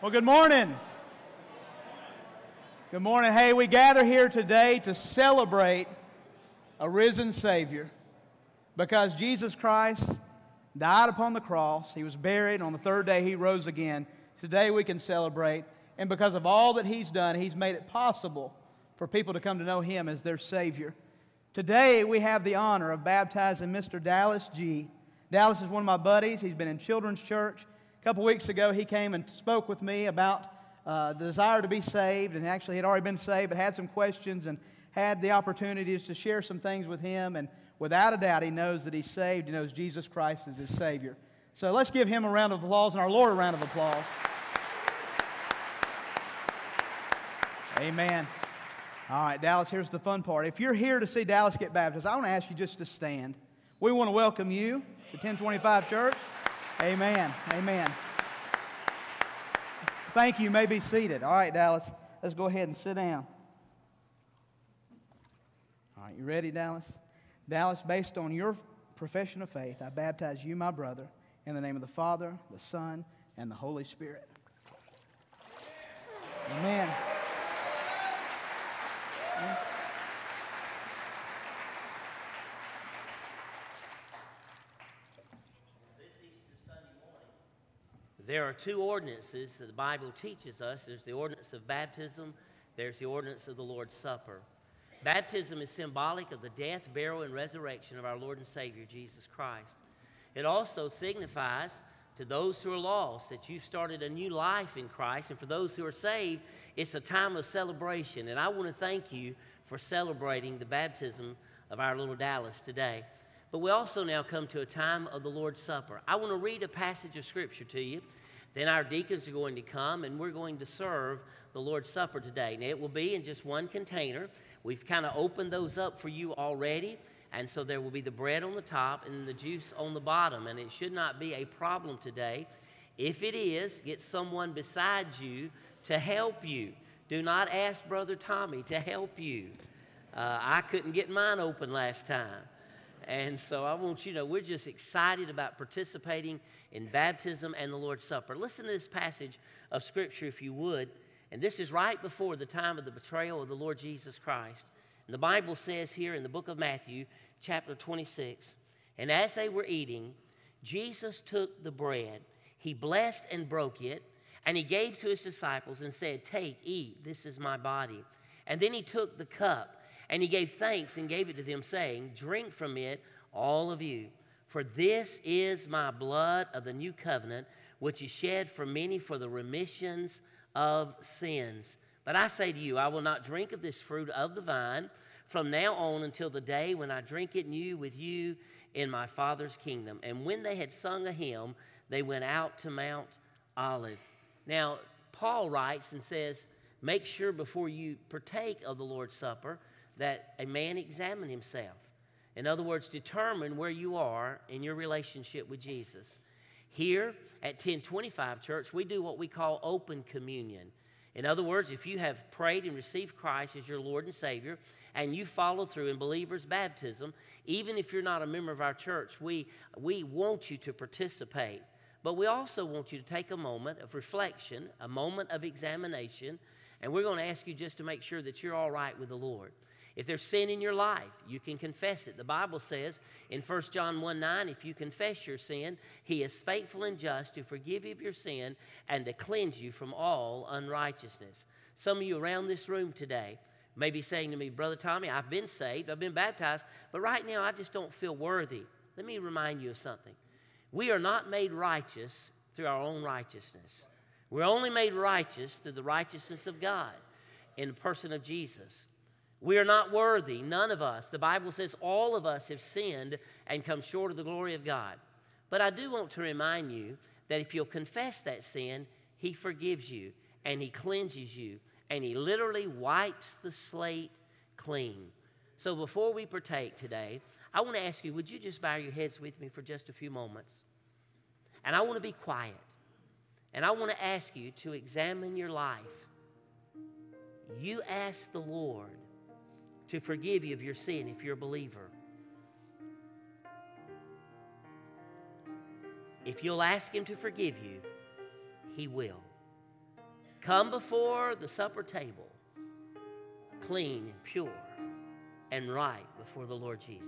Well, good morning. Good morning. Hey, we gather here today to celebrate a risen Savior because Jesus Christ died upon the cross. He was buried. On the third day, He rose again. Today we can celebrate. And because of all that He's done, He's made it possible for people to come to know Him as their Savior. Today we have the honor of baptizing Mr. Dallas G. Dallas is one of my buddies. He's been in children's church. A couple weeks ago, he came and spoke with me about the desire to be saved, and actually had already been saved, but had some questions and had the opportunities to share some things with him. And without a doubt, he knows that he's saved. He knows Jesus Christ is his Savior. So let's give him a round of applause and our Lord a round of applause. Amen. All right, Dallas, here's the fun part. If you're here to see Dallas get baptized, I want to ask you just to stand. We want to welcome you to 1025 Church. Amen. Amen. Thank you. You may be seated. All right, Dallas, let's go ahead and sit down. All right, you ready, Dallas? Dallas, based on your profession of faith, I baptize you, my brother, in the name of the Father, the Son, and the Holy Spirit. Amen. There are two ordinances that the Bible teaches us. There's the ordinance of baptism. There's the ordinance of the Lord's Supper. Baptism is symbolic of the death, burial, and resurrection of our Lord and Savior, Jesus Christ. It also signifies to those who are lost that you've started a new life in Christ. And for those who are saved, it's a time of celebration. And I want to thank you for celebrating the baptism of our little Dallas today. But we also now come to a time of the Lord's Supper. I want to read a passage of Scripture to you. Then our deacons are going to come, and we're going to serve the Lord's Supper today. Now, it will be in just one container. We've kind of opened those up for you already, and so there will be the bread on the top and the juice on the bottom, and it should not be a problem today. If it is, get someone beside you to help you. Do not ask Brother Tommy to help you. I couldn't get mine open last time. And so I want you to know we're just excited about participating in baptism and the Lord's Supper. Listen to this passage of Scripture, if you would. And this is right before the time of the betrayal of the Lord Jesus Christ. And the Bible says here in the book of Matthew, chapter 26, "And as they were eating, Jesus took the bread. He blessed and broke it, and He gave to His disciples and said, 'Take, eat, this is my body.' And then He took the cup. And He gave thanks and gave it to them, saying, 'Drink from it, all of you. For this is my blood of the new covenant, which is shed for many for the remissions of sins. But I say to you, I will not drink of this fruit of the vine from now on until the day when I drink it new with you in my Father's kingdom.' And when they had sung a hymn, they went out to Mount Olive." Now, Paul writes and says, make sure before you partake of the Lord's Supper that a man examine himself. In other words, determine where you are in your relationship with Jesus. Here at 1025 Church, we do what we call open communion. In other words, if you have prayed and received Christ as your Lord and Savior, and you follow through in believer's baptism, even if you're not a member of our church, we want you to participate. But we also want you to take a moment of reflection, a moment of examination, and we're going to ask you just to make sure that you're all right with the Lord. If there's sin in your life, you can confess it. The Bible says in 1 John 1:9, if you confess your sin, He is faithful and just to forgive you of your sin and to cleanse you from all unrighteousness. Some of you around this room today may be saying to me, Brother Tommy, I've been saved, I've been baptized, but right now I just don't feel worthy. Let me remind you of something. We are not made righteous through our own righteousness. We're only made righteous through the righteousness of God in the person of Jesus. We are not worthy, none of us. The Bible says all of us have sinned and come short of the glory of God. But I do want to remind you that if you'll confess that sin, He forgives you and He cleanses you and He literally wipes the slate clean. So before we partake today, I want to ask you, would you just bow your heads with me for just a few moments? And I want to be quiet. And I want to ask you to examine your life. You ask the Lord to forgive you of your sin if you're a believer. If you'll ask Him to forgive you, He will. come before the supper table clean and pure and right before the Lord Jesus.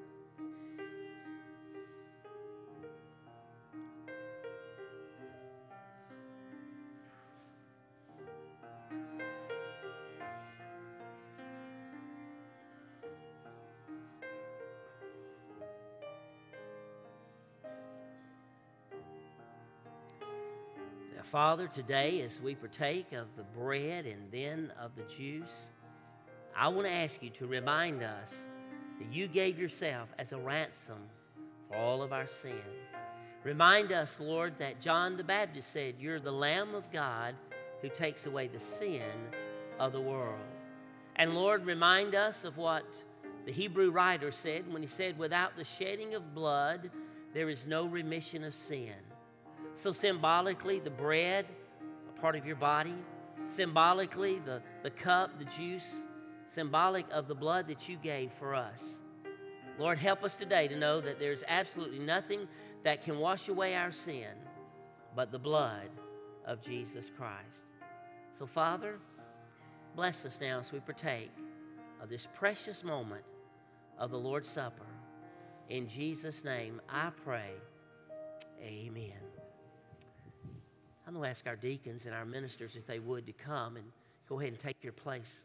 Now, Father, today as we partake of the bread and then of the juice, I want to ask you to remind us that you gave yourself as a ransom for all of our sin. Remind us, Lord, that John the Baptist said, you're the Lamb of God who takes away the sin of the world. And Lord, remind us of what the Hebrew writer said when he said, without the shedding of blood, there is no remission of sin. So symbolically, the bread, a part of your body, symbolically, the cup, the juice, symbolic of the blood that you gave for us. Lord, help us today to know that there's absolutely nothing that can wash away our sin but the blood of Jesus Christ. So, Father, bless us now as we partake of this precious moment of the Lord's Supper. In Jesus' name I pray, amen. I'm going to ask our deacons and our ministers if they would to come and go ahead and take your place.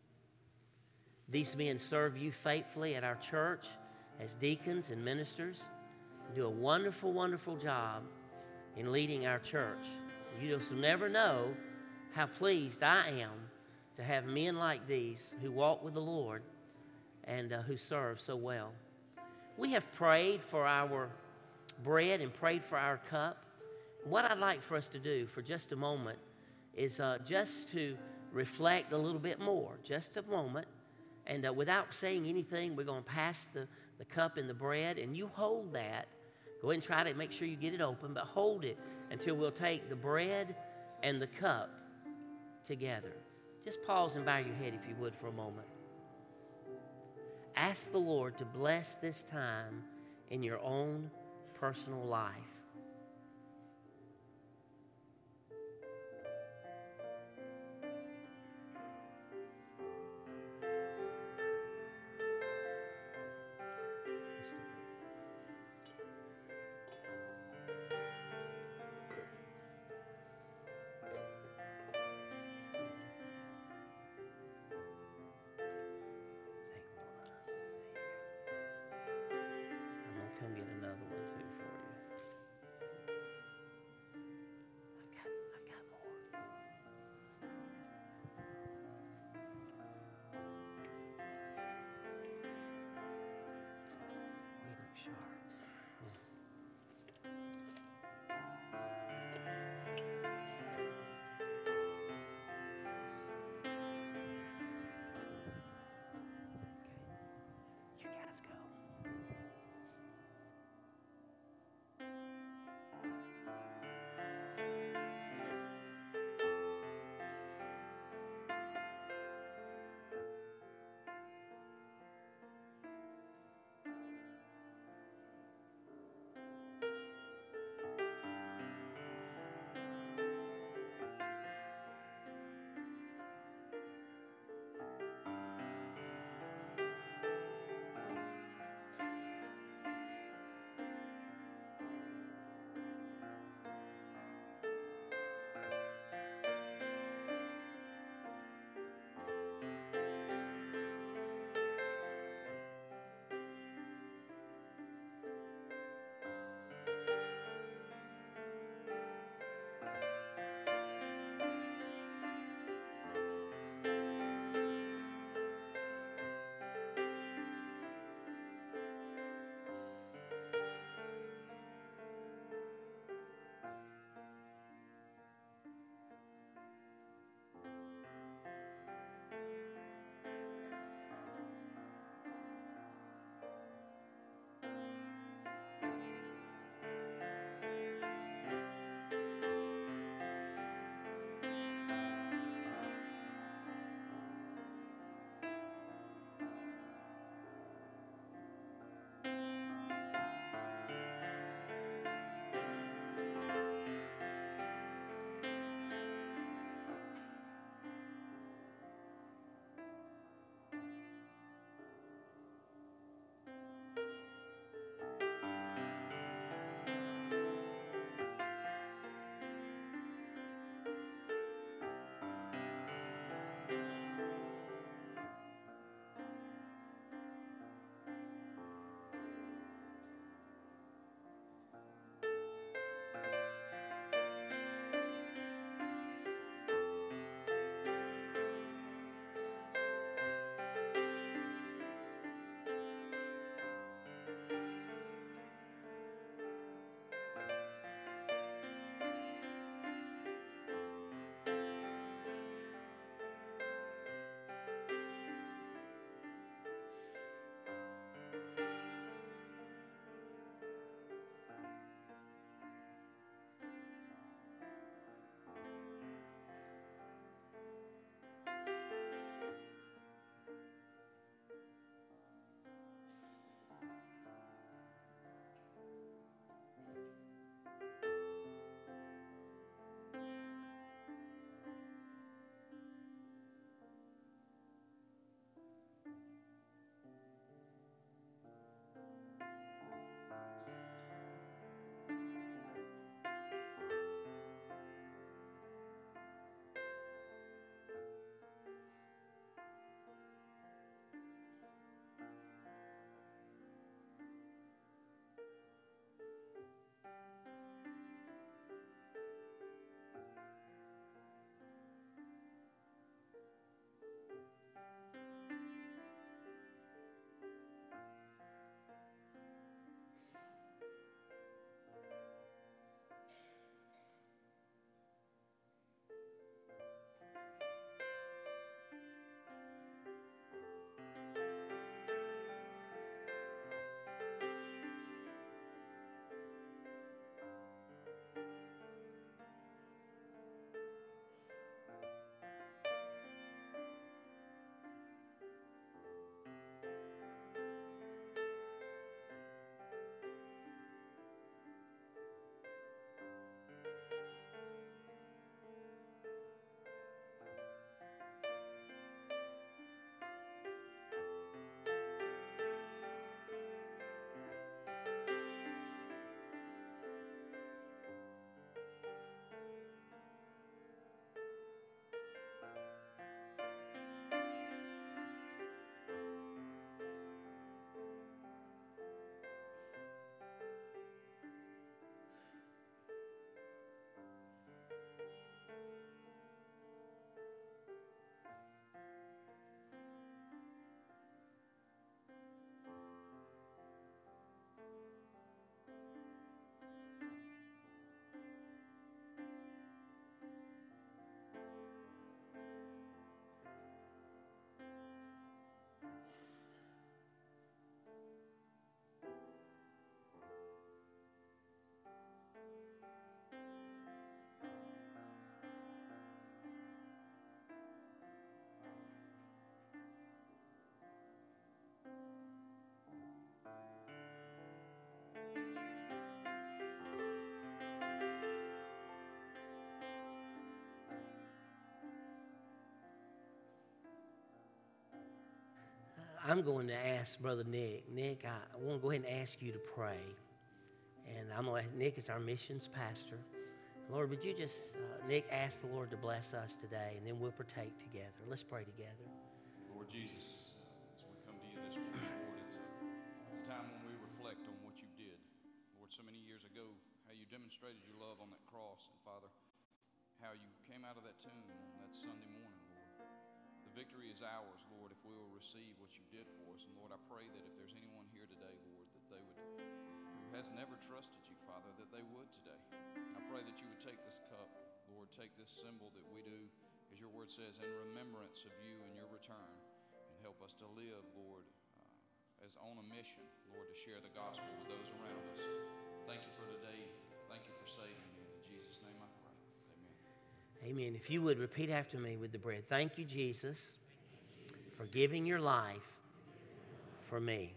These men serve you faithfully at our church as deacons and ministers. They do a wonderful, wonderful job in leading our church. You just never know how pleased I am to have men like these who walk with the Lord and who serve so well. We have prayed for our bread and prayed for our cup. What I'd like for us to do for just a moment is just to reflect a little bit more, just a moment. And without saying anything, we're going to pass the cup and the bread, and you hold that. Go ahead and try to make sure you get it open, but hold it until we'll take the bread and the cup together. Just pause and bow your head if you would for a moment. Ask the Lord to bless this time in your own personal life. Come get another one too for you. I've got more. We look sharp. Okay. You guys go. I'm going to ask Brother Nick. Nick, I want to go ahead and ask you to pray. And I'm going to ask Nick is our missions pastor. Lord, would you just, Nick, ask the Lord to bless us today, and then we'll partake together. Let's pray together. Lord Jesus, as we come to you this morning, Lord, it's a time when we reflect on what you did. Lord, so many years ago, how you demonstrated your love on that cross. And Father, how you came out of that tomb on that Sunday morning, Lord. The victory is ours, Lord, if we will receive what you did for us. And Lord, I pray that if there's anyone here today, Lord, that they would, who has never trusted you, Father, that they would today. I pray that you would take this cup, Lord, take this symbol that we do, as your word says, in remembrance of you and your return, and help us to live, Lord, as on a mission, Lord, to share the gospel with those around us. Thank you for today. Thank you for saving me. In Jesus' name I pray. Amen. Amen. If you would repeat after me with the bread. Thank you, Jesus, for giving your life for me.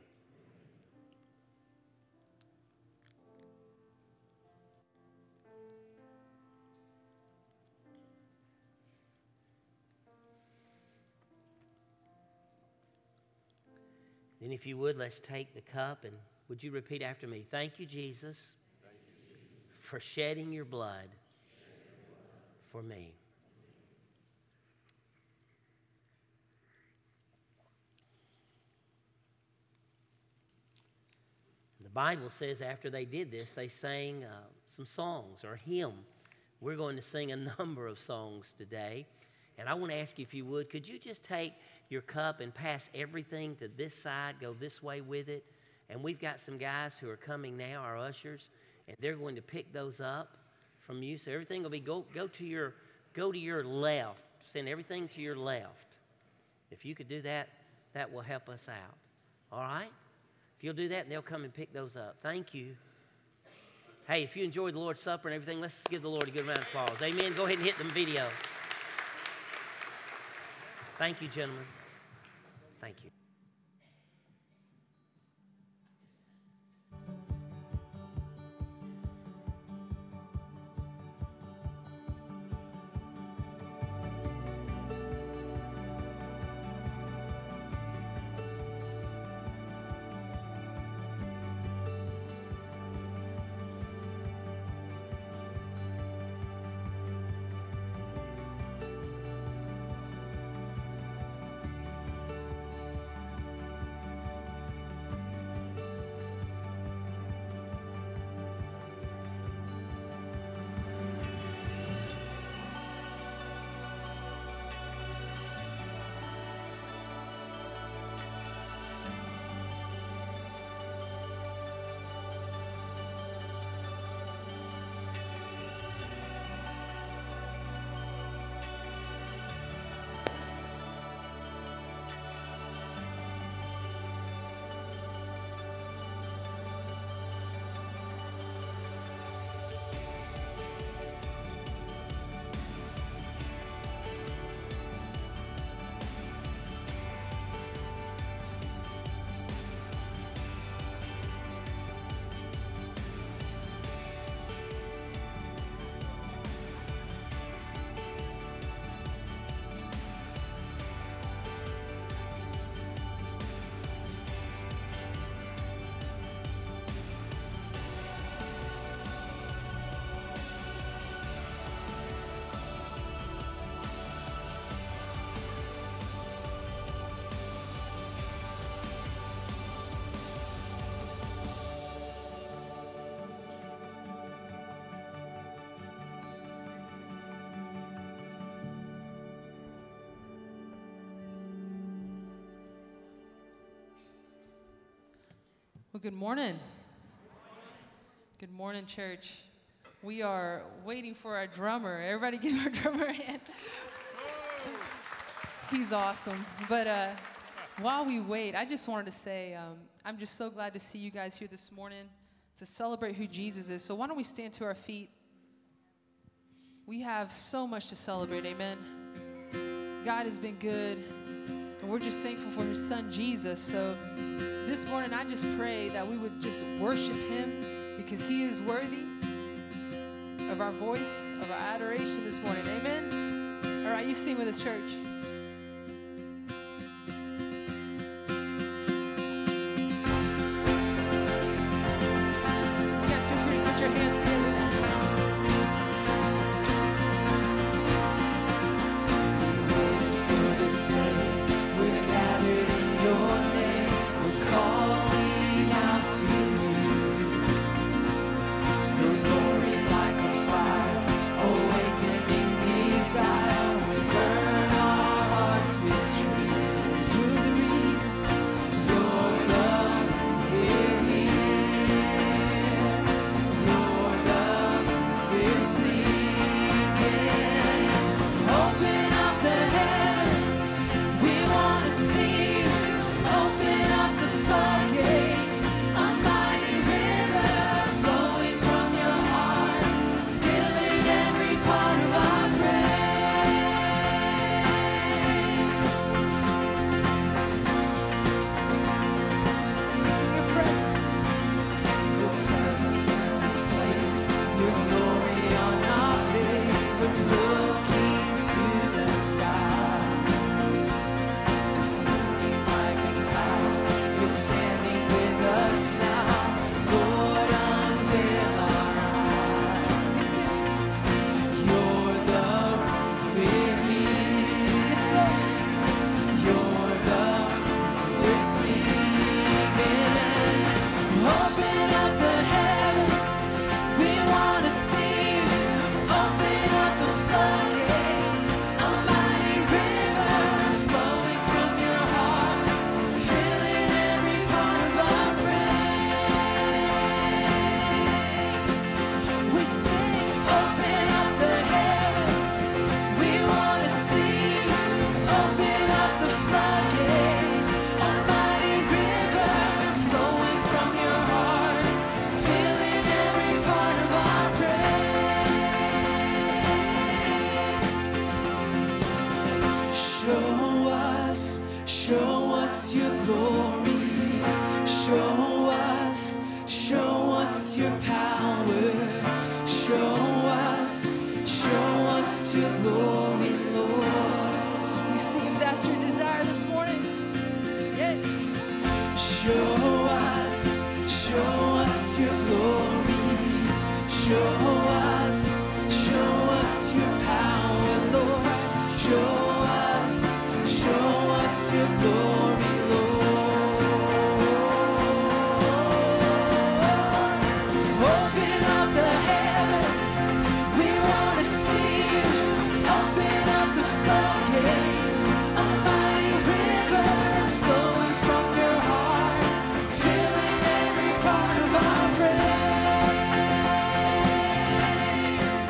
Then if you would, let's take the cup, and would you repeat after me? Thank you, Jesus, for shedding your blood for me. The Bible says after they did this, they sang some songs or a hymn. We're going to sing a number of songs today. And I want to ask you, if you would, could you just take your cup and pass everything to this side, go this way with it? And we've got some guys who are coming now, our ushers, and they're going to pick those up from you. So everything will be, go to your left. Send everything to your left. If you could do that, that will help us out. All right? If you'll do that, and they'll come and pick those up. Thank you. Hey, if you enjoyed the Lord's Supper and everything, let's give the Lord a good round of applause. Amen. Go ahead and hit them video. Thank you, gentlemen. Thank you. Well, good morning. Good morning, church. We are waiting for our drummer. Everybody give our drummer a hand. He's awesome. But while we wait, I just wanted to say I'm just so glad to see you guys here this morning to celebrate who Jesus is. So why don't we stand to our feet? We have so much to celebrate, amen. God has been good, and we're just thankful for his son, Jesus. So this morning, I just pray that we would just worship him because he is worthy of our voice, of our adoration this morning. Amen? All right, you sing with us, church. Open up the heavens, we want to see you. Open up the floodgates, a mighty river flowing from your heart, filling every part of our praise. We sing, open up the heavens, we want to see you. Open up the floodgates, a mighty river flowing from your heart, filling every part of our praise. Show us your glory. Show us your power. Show us your glory, Lord. You see if that's your desire this morning. Yeah. Show us your glory. Show us your power, Lord. Show us your glory, Lord. Open up the heavens, we want to see you. Open up the floodgates, a mighty river flowing from your heart, filling every part of our praise.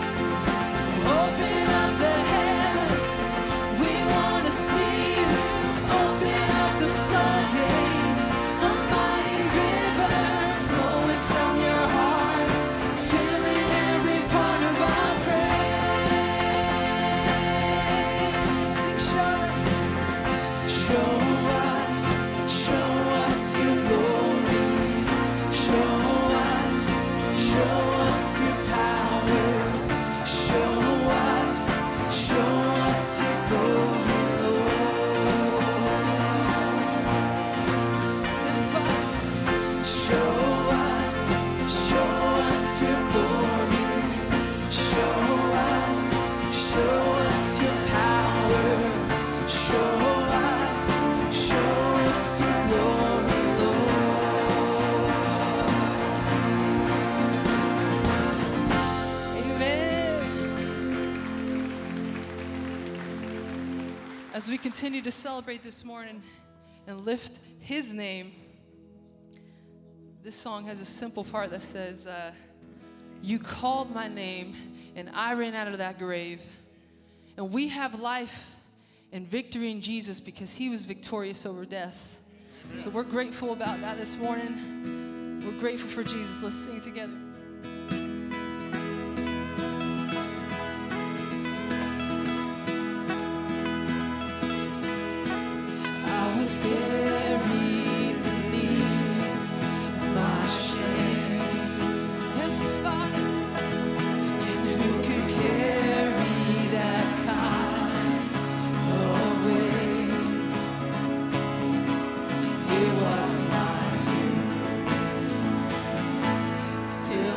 Open up the heavens, we want to see you. Open up the floodgates, a mighty river flowing from your heart, filling every part of our praise. Sing, show us your glory. Show us your power. Show us your glory, Lord. This Father, show us your glory. Show us your power. Show us your glory, Lord. Amen. As we continue to celebrate this morning and lift His name, this song has a simple part that says, you called my name and I ran out of that grave. And we have life and victory in Jesus because He was victorious over death. So we're grateful about that this morning. We're grateful for Jesus. Let's sing together. I was buried beneath my shame. Yes, Father. And who could carry that kind of weight? It was mine too, till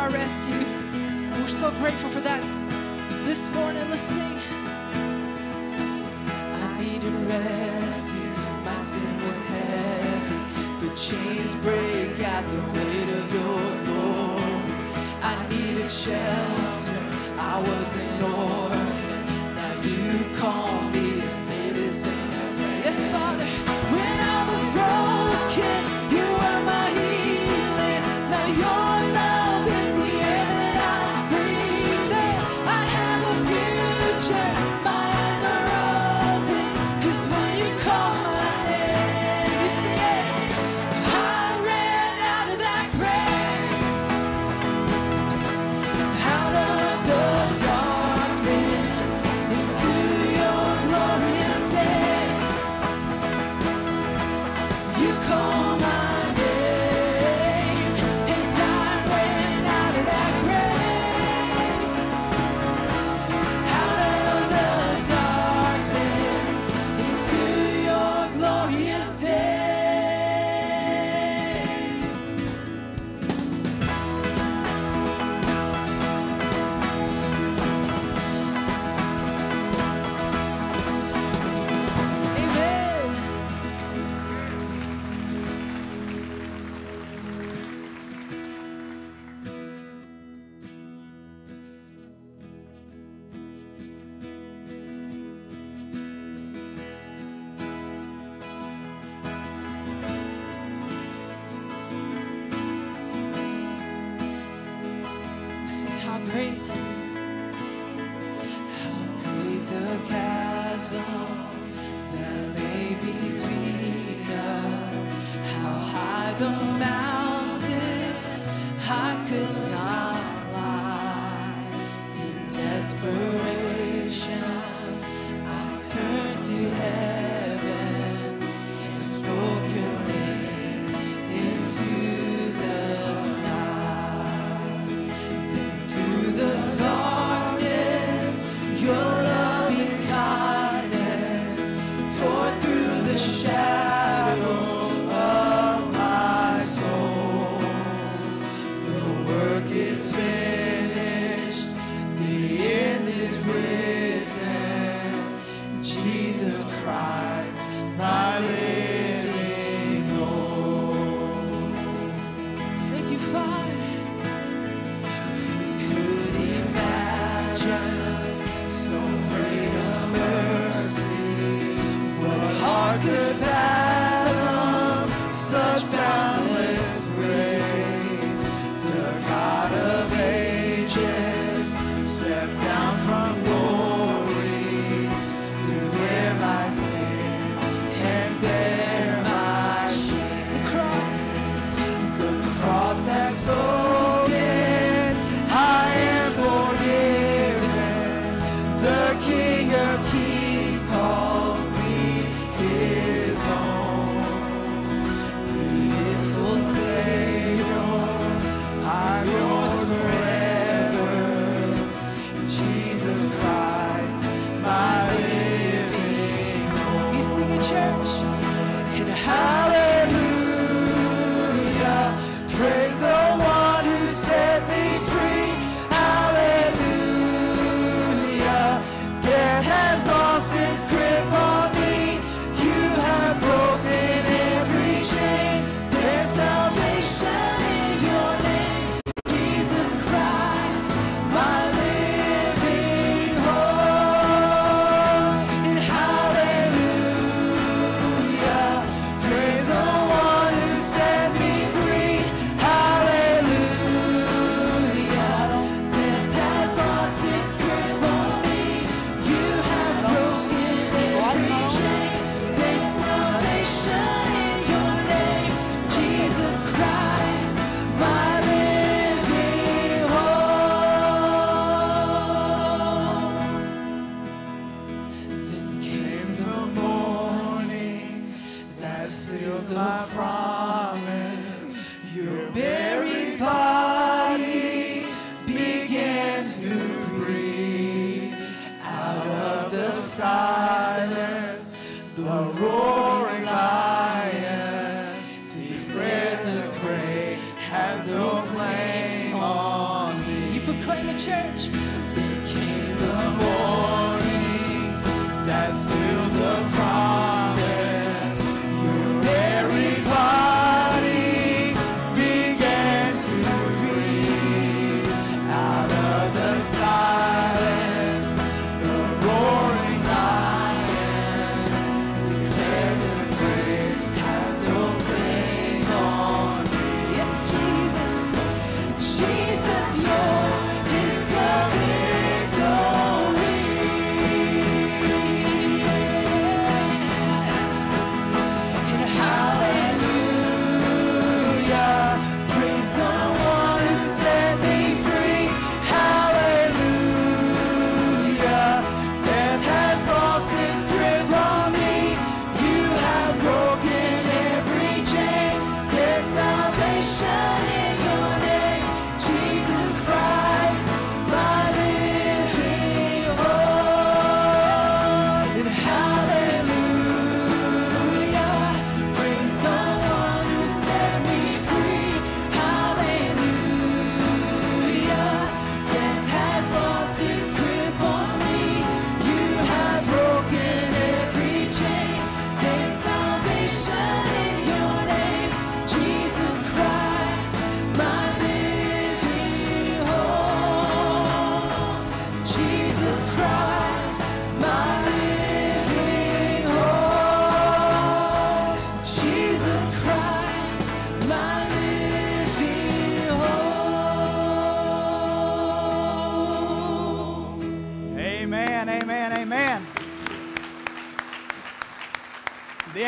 our rescue. We're so grateful for that this morning. Let's sing. I needed rescue, my sin was heavy, but chains break at the weight of your glory. I needed shelter, I was an orphan, now you call me a citizen. Yes, Father, when I was broken, you were my healing. Now your love is the air that I breathe in. I have a future, my eyes are open, 'cause when you call my name, you say, I ran out of that grave, out of the darkness, into your glorious day. You call my name, and I ran out of that grave, out of the darkness, into your glorious day. Amen. See how great the chasm that lay between us, how high the mountain I could not climb. In desperation, I turned to heaven and spoke your name into the night. Then through the darkness, your loving kindness tore through the shadows of my soul. The work is finished, the end is written. Jesus Christ, my living hope. Thank you, Father. Who could imagine so great a mercy? What heart could fathom such boundless grace? The God of ages stepped down from glory to bear my sin and bear my shame. The cross has spoken, I am forgiven. The King of Kings calls me his own. Beautiful Savior, I'm yours forever. Jesus Christ, my living hope. You sing it, church. And hallelujah, praise the one who set me free. Hallelujah, death has lost its grip on me. You have broken every chain. There's salvation in your name, Jesus Christ, my living hope. And hallelujah, praise the one who set me free. Hallelujah, death has lost its grip on me. You have broken every chain. There's salvation in your name, Jesus Christ, my living hope. Then came the morning that sealed the promise. Your buried body began to breathe. Out of the silence, the roaring lion declared the grave has no claim on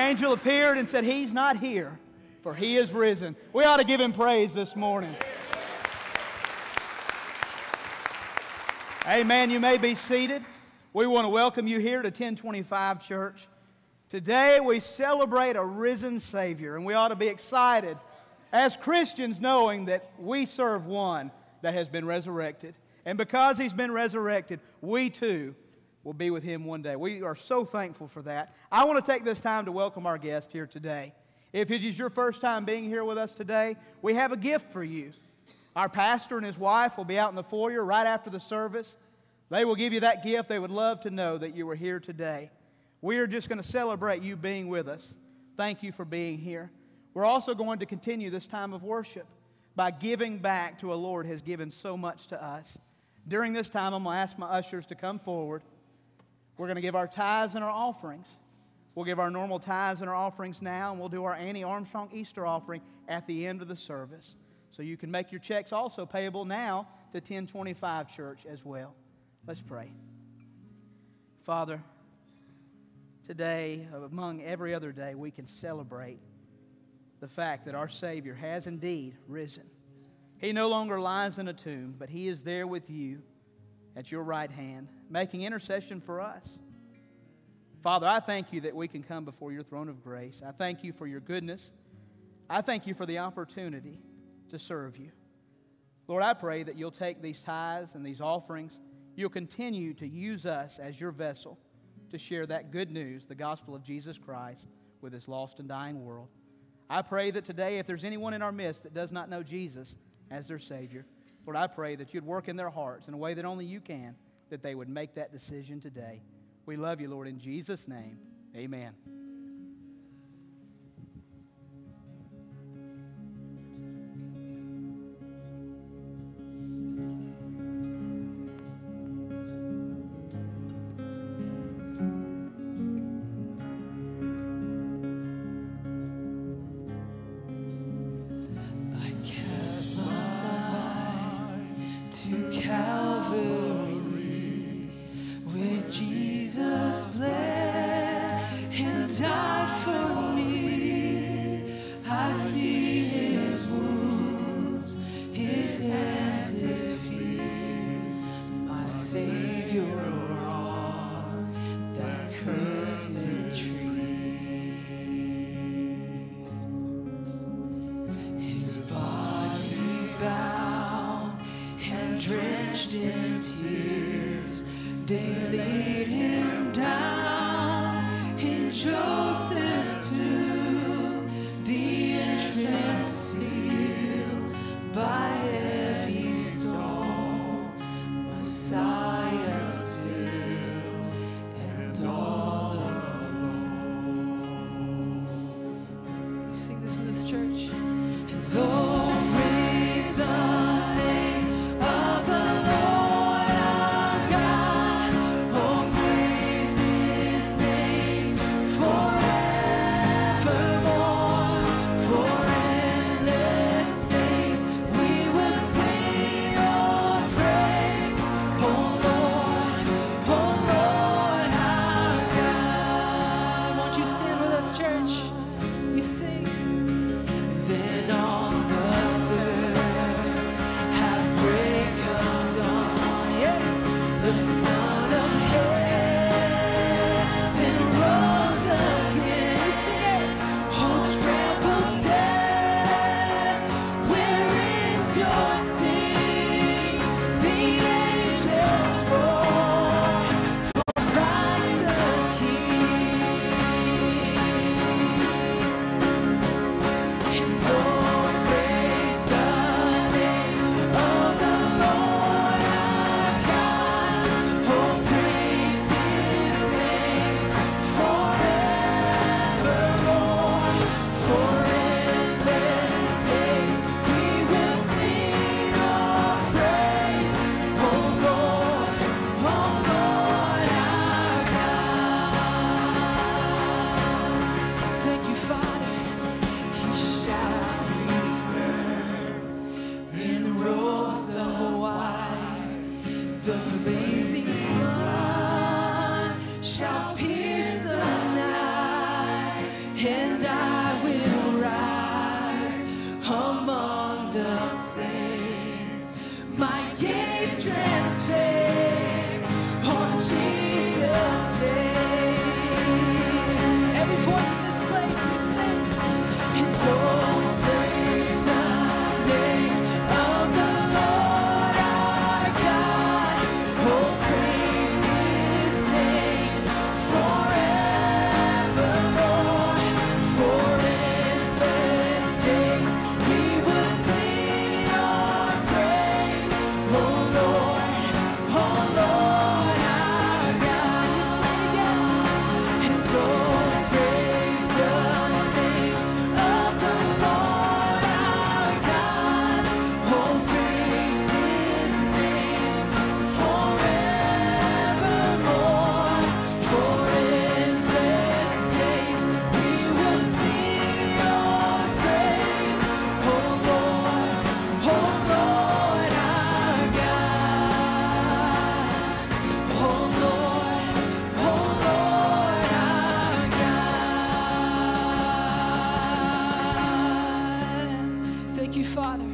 angel appeared and said, He's not here, for He is risen. We ought to give Him praise this morning. Amen. You may be seated. We want to welcome you here to 1025 Church. Today we celebrate a risen Savior, and we ought to be excited as Christians knowing that we serve one that has been resurrected. And because He's been resurrected, we too will be with Him one day. We are so thankful for that. I want to take this time to welcome our guest here today. If it is your first time being here with us today, we have a gift for you. Our pastor and his wife will be out in the foyer right after the service. They will give you that gift. They would love to know that you were here today. We are just going to celebrate you being with us. Thank you for being here. We're also going to continue this time of worship by giving back to a Lord who has given so much to us. During this time, I'm going to ask my ushers to come forward. We're going to give our tithes and our offerings. We'll give our normal tithes and our offerings now, and we'll do our Annie Armstrong Easter offering at the end of the service. So you can make your checks also payable now to 1025 Church as well. Let's pray. Father, today, among every other day, we can celebrate the fact that our Savior has indeed risen. He no longer lies in a tomb, but He is there with you at your right hand, making intercession for us. Father, I thank you that we can come before your throne of grace. I thank you for your goodness. I thank you for the opportunity to serve you. Lord, I pray that you'll take these tithes and these offerings. You'll continue to use us as your vessel to share that good news, the gospel of Jesus Christ, with this lost and dying world. I pray that today, if there's anyone in our midst that does not know Jesus as their Savior, Lord, I pray that you'd work in their hearts in a way that only you can, that they would make that decision today. We love you, Lord, in Jesus' name. Amen. You sing. Then on the voice in this place. Keep saying, and oh, praise the name of the Lord our God. Oh, praise His name forevermore. For endless days we will sing your praise. Oh Lord, our God. You say it again. And oh, praise the name of the Lord our God. Oh, praise His name forevermore. For endless days we will sing your praise. Oh Lord, our God. Oh Lord, our God. Thank you, Father.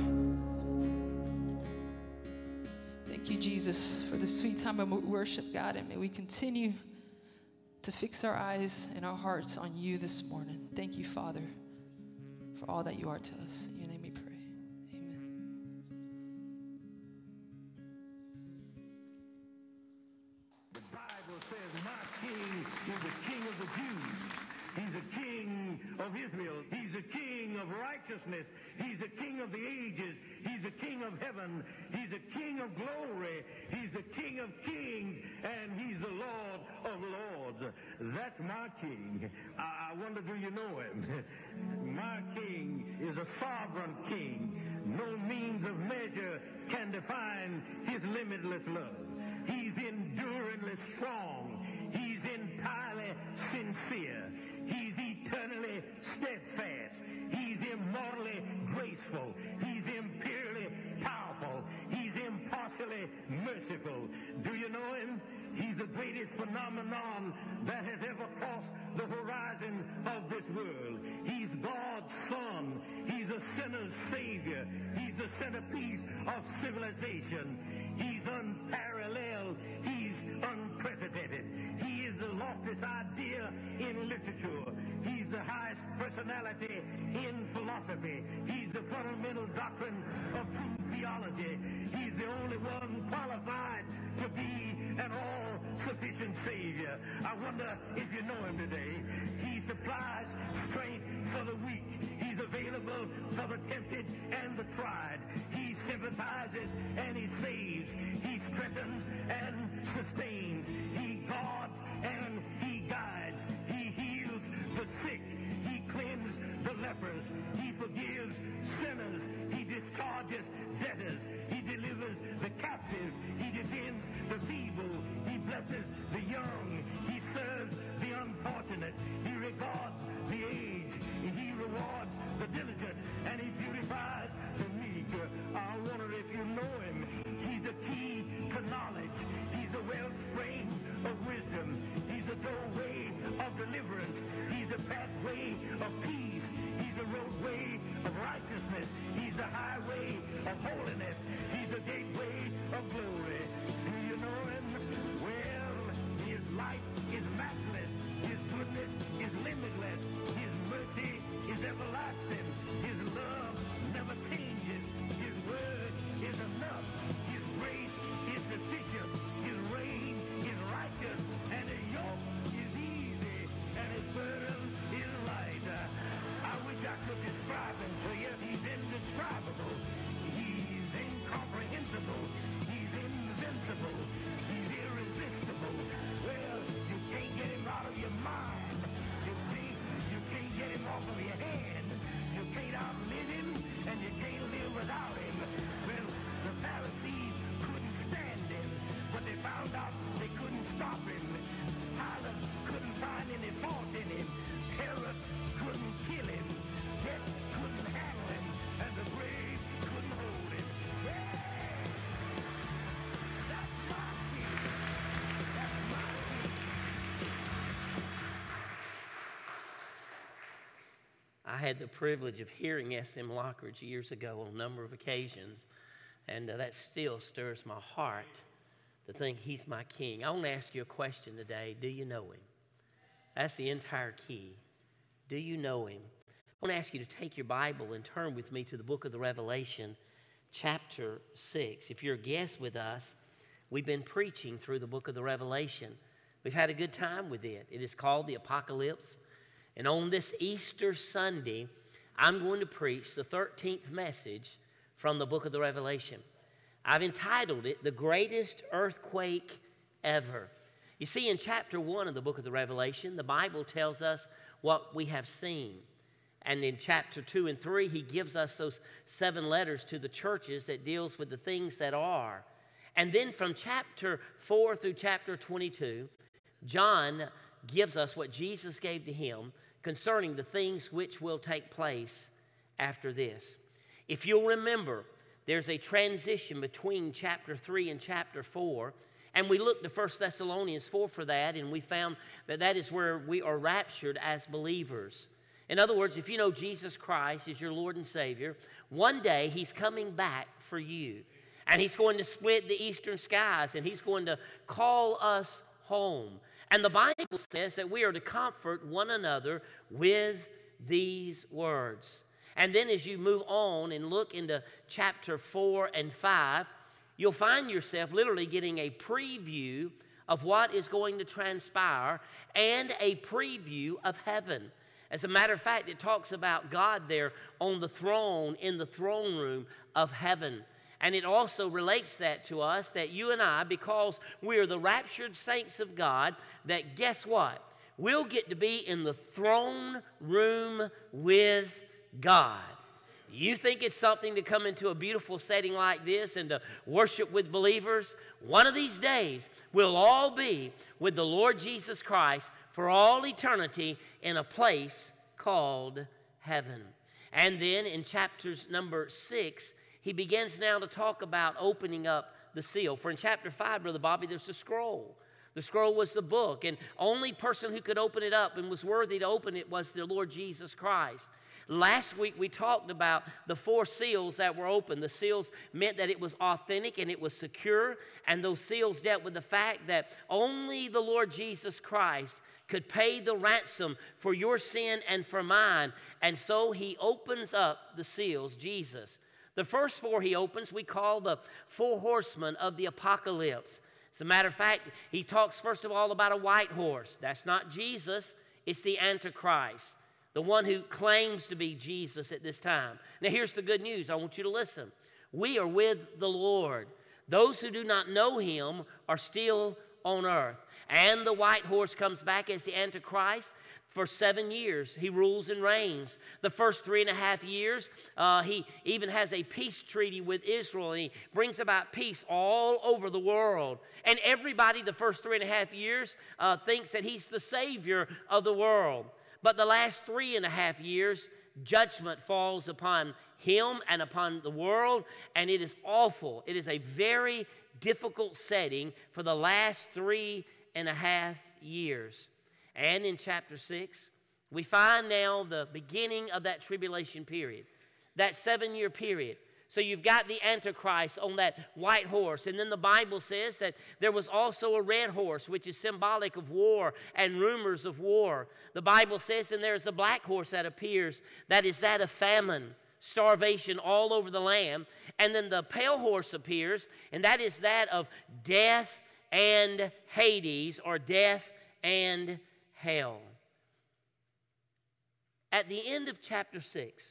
Thank you, Jesus, for the sweet time of worship, God, and may we continue to fix our eyes and our hearts on you this morning. Thank you, Father, for all that you are to us. In your name we pray. Amen. The Bible says, my king is the king of the Jews. He's the king of Israel. He's the king of righteousness. He's the king of the ages. He's the king of heaven. He's the king of glory. He's the king of kings. And he's the Lord of lords. That's my king. I wonder, do you know him? My king is a sovereign king. No means of measure can define his limitless love. He's enduringly strong. He's entirely sincere. He's eternally steadfast. He's immortally graceful. He's imperially powerful. He's impartially merciful. Do you know him? He's the greatest phenomenon that has ever crossed the horizon of this world. He's God's Son. He's a sinner's Savior. He's the centerpiece of civilization. He's unparalleled. He's unprecedented. He is the loftiest idea in literature. He's the highest personality in philosophy. He's the fundamental doctrine of true theology. He's the only one qualified to be an all-sufficient Savior. I wonder if you know him today. He supplies strength for the weak. He's available for the tempted and the tried. He sympathizes and he saves. He strengthens and sustains. He guards and he guides. He heals the sick. He cleanses the lepers. He forgives sinners. He discharges debtors. He delivers the captive. He defends the feeble. He blesses the young. He serves the unfortunate. He regards the aged. He rewards the diligent. And he beautifies the meek. I wonder if you know him. He's the key to knowledge. He's the wellspring of wisdom. He's the doorway of deliverance. He's the pathway of peace. He's the roadway of righteousness. He's the highway of holiness. He's the gateway of glory. Do you know him? Well, his light is matchless. His goodness is limitless. His mercy is everlasting. His love never changes. His word is enough. His grace is sufficient. His reign is righteous. And his yoke is easy. And his burden is light. I wish I could describe him to you. He's indescribable. He's incomprehensible. He's invincible. He's irresistible. Well, you can't get him out of your mind. You can't get him off of your hand. You can't outlive him, and you can't live without him. Well, the Pharisees couldn't stand him, but they found out they couldn't stop him. Pilate couldn't find any fault in him. Herod couldn't kill him. Death couldn't handle him, and the grave couldn't hold him. Yeah! That's my king. That's my king. I had the privilege of hearing S.M. Lockridge years ago on a number of occasions, and that still stirs my heart to think he's my king. I want to ask you a question today. Do you know him? That's the entire key. Do you know him? I want to ask you to take your Bible and turn with me to the book of the Revelation, chapter 6. If you're a guest with us, we've been preaching through the book of the Revelation. We've had a good time with it. It is called the Apocalypse. And on this Easter Sunday, I'm going to preach the 13th message from the book of the Revelation. I've entitled it, The Greatest Earthquake Ever. You see, in chapter 1 of the book of the Revelation, the Bible tells us what we have seen. And in chapter 2 and 3, he gives us those 7 letters to the churches that deals with the things that are. And then from chapter 4 through chapter 22, John gives us what Jesus gave to him concerning the things which will take place after this. If you'll remember, there's a transition between chapter 3 and chapter 4. And we looked to 1 Thessalonians 4 for that, and we found that that is where we are raptured as believers. In other words, if you know Jesus Christ is your Lord and Savior, one day he's coming back for you. And he's going to split the eastern skies, and he's going to call us home. And the Bible says that we are to comfort one another with these words. And then as you move on and look into chapter 4 and 5, you'll find yourself literally getting a preview of what is going to transpire and a preview of heaven. As a matter of fact, it talks about God there on the throne, in the throne room of heaven. And it also relates that to us, that you and I, because we are the raptured saints of God, that guess what? We'll get to be in the throne room with God. You think it's something to come into a beautiful setting like this and to worship with believers? One of these days, we'll all be with the Lord Jesus Christ for all eternity in a place called heaven. And then in chapters number 6, he begins now to talk about opening up the seal. For in chapter 5, Brother Bobby, there's a scroll. The scroll was the book, and only person who could open it up and was worthy to open it was the Lord Jesus Christ. Last week we talked about the 4 seals that were open. The seals meant that it was authentic and it was secure, and those seals dealt with the fact that only the Lord Jesus Christ could pay the ransom for your sin and for mine. And so he opens up the seals, Jesus. The first 4 he opens we call the 4 horsemen of the apocalypse. As a matter of fact, he talks first of all about a white horse. That's not Jesus, it's the Antichrist, the one who claims to be Jesus at this time. Now here's the good news. I want you to listen. We are with the Lord. Those who do not know him are still on earth. And the white horse comes back as the Antichrist. For 7 years, he rules and reigns. The first 3.5 years, he even has a peace treaty with Israel, and he brings about peace all over the world. And everybody the first 3.5 years thinks that he's the Savior of the world. But the last 3.5 years, judgment falls upon him and upon the world, and it is awful. It is a very difficult setting for the last 3.5 years. And in chapter 6, we find now the beginning of that tribulation period, that 7-year period. So you've got the Antichrist on that white horse. And then the Bible says that there was also a red horse, which is symbolic of war and rumors of war. The Bible says, and there's a black horse that appears, that is that of famine, starvation all over the land. And then the pale horse appears, and that is that of death and Hades, or death and hell. At the end of chapter 6,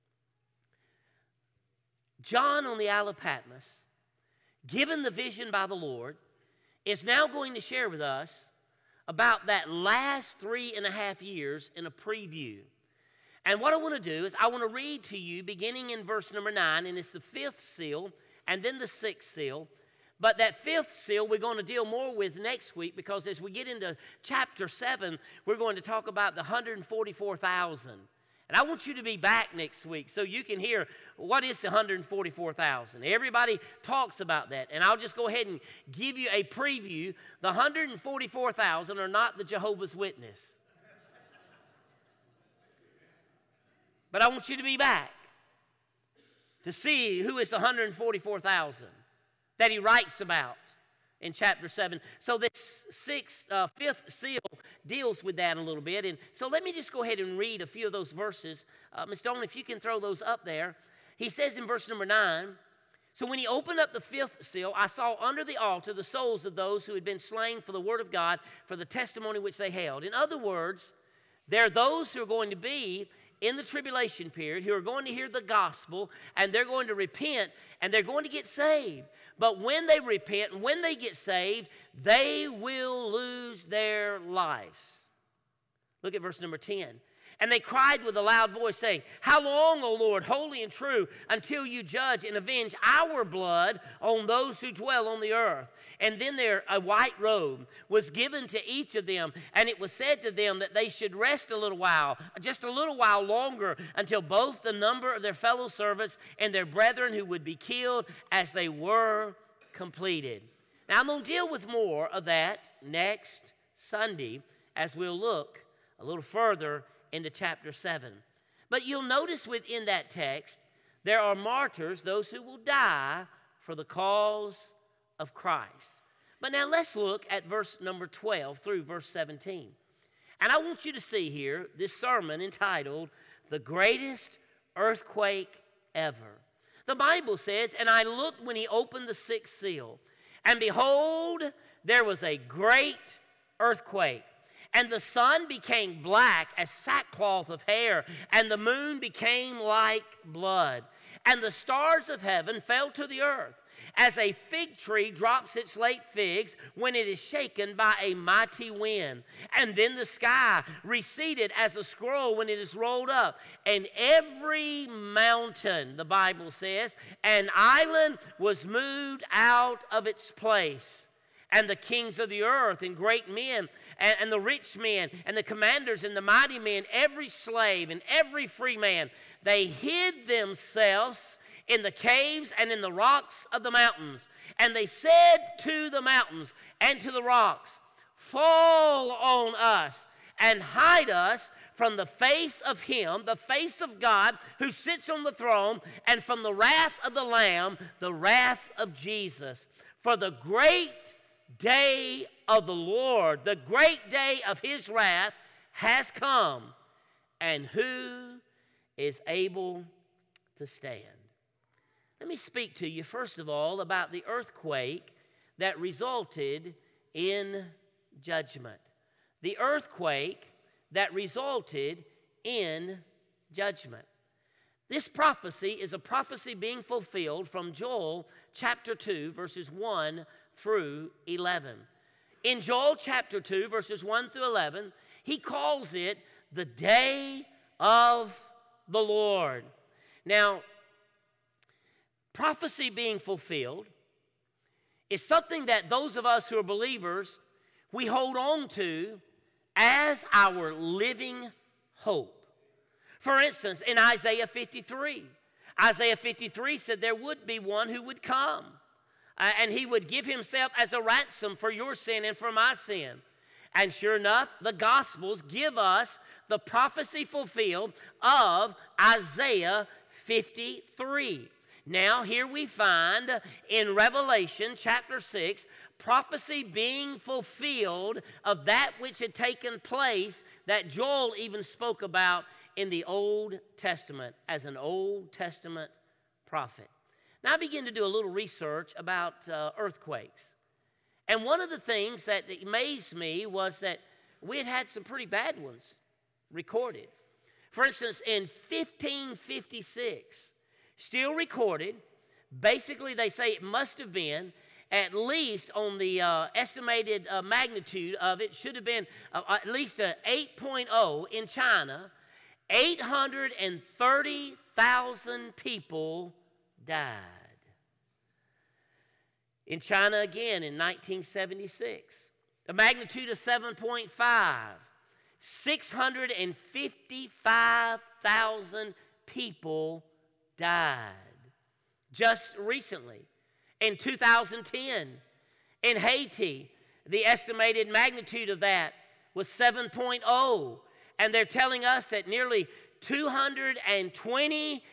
John on the Isle of Patmos, given the vision by the Lord, is now going to share with us about that last 3.5 years in a preview. And what I want to do is I want to read to you beginning in verse number 9, and it's the 5th seal and then the 6th seal. But that 5th seal we're going to deal more with next week, because as we get into chapter 7, we're going to talk about the 144,000. And I want you to be back next week so you can hear what is the 144,000. Everybody talks about that. And I'll just go ahead and give you a preview. The 144,000 are not the Jehovah's Witness. But I want you to be back to see who is the 144,000 that he writes about. in chapter 7. So this fifth seal deals with that a little bit. And so let me just go ahead and read a few of those verses. Ms. Dolan, if you can throw those up there. He says in verse number 9, "So when he opened up the fifth seal, I saw under the altar the souls of those who had been slain for the word of God, for the testimony which they held." In other words, there are those who are going to be in the tribulation period who are going to hear the gospel, and they're going to repent, and they're going to get saved. But when they repent and when they get saved, they will lose their lives. Look at verse number 10. "And they cried with a loud voice, saying, How long, O Lord, holy and true, until you judge and avenge our blood on those who dwell on the earth? And then there a white robe was given to each of them, and it was said to them that they should rest a little while, just a little while longer, until both the number of their fellow servants and their brethren who would be killed as they were completed." Now I'm going to deal with more of that next Sunday as we'll look a little further into chapter 7. But you'll notice within that text, there are martyrs, those who will die for the cause of Christ. But now let's look at verse number 12 through verse 17. And I want you to see here this sermon entitled, "The Greatest Earthquake Ever." The Bible says, "And I looked when he opened the sixth seal, and behold, there was a great earthquake. And the sun became black as sackcloth of hair, and the moon became like blood. And the stars of heaven fell to the earth, as a fig tree drops its late figs when it is shaken by a mighty wind. And then the sky receded as a scroll when it is rolled up. And every mountain," the Bible says, "and island was moved out of its place. And the kings of the earth and great men and the rich men and the commanders and the mighty men, every slave and every free man, they hid themselves in the caves and in the rocks of the mountains. And they said to the mountains and to the rocks, Fall on us and hide us from the face of him," the face of God who sits on the throne, "and from the wrath of the Lamb," the wrath of Jesus. "For the great day of the Lord, the great day of his wrath has come, and who is able to stand?" Let me speak to you first of all about the earthquake that resulted in judgment. The earthquake that resulted in judgment. This prophecy is a prophecy being fulfilled from Joel chapter 2, verses 1 through 11. In Joel chapter 2, verses 1 through 11, he calls it the day of the Lord. Now, prophecy being fulfilled is something that those of us who are believers, we hold on to as our living hope. For instance, in Isaiah 53 said there would be one who would come. And he would give himself as a ransom for your sin and for my sin. And sure enough, the Gospels give us the prophecy fulfilled of Isaiah 53. Now, here we find in Revelation chapter 6, prophecy being fulfilled of that which had taken place that Joel even spoke about in the Old Testament as an Old Testament prophet. Now, I began to do a little research about earthquakes. And one of the things that amazed me was that we had some pretty bad ones recorded. For instance, in 1556, still recorded, basically they say it must have been, at least on the estimated magnitude of it, should have been at least an 8.0 in China. 830,000 people died. In China again in 1976, a magnitude of 7.5, 655,000 people died. Just recently, in 2010, in Haiti, the estimated magnitude of that was 7.0, and they're telling us that nearly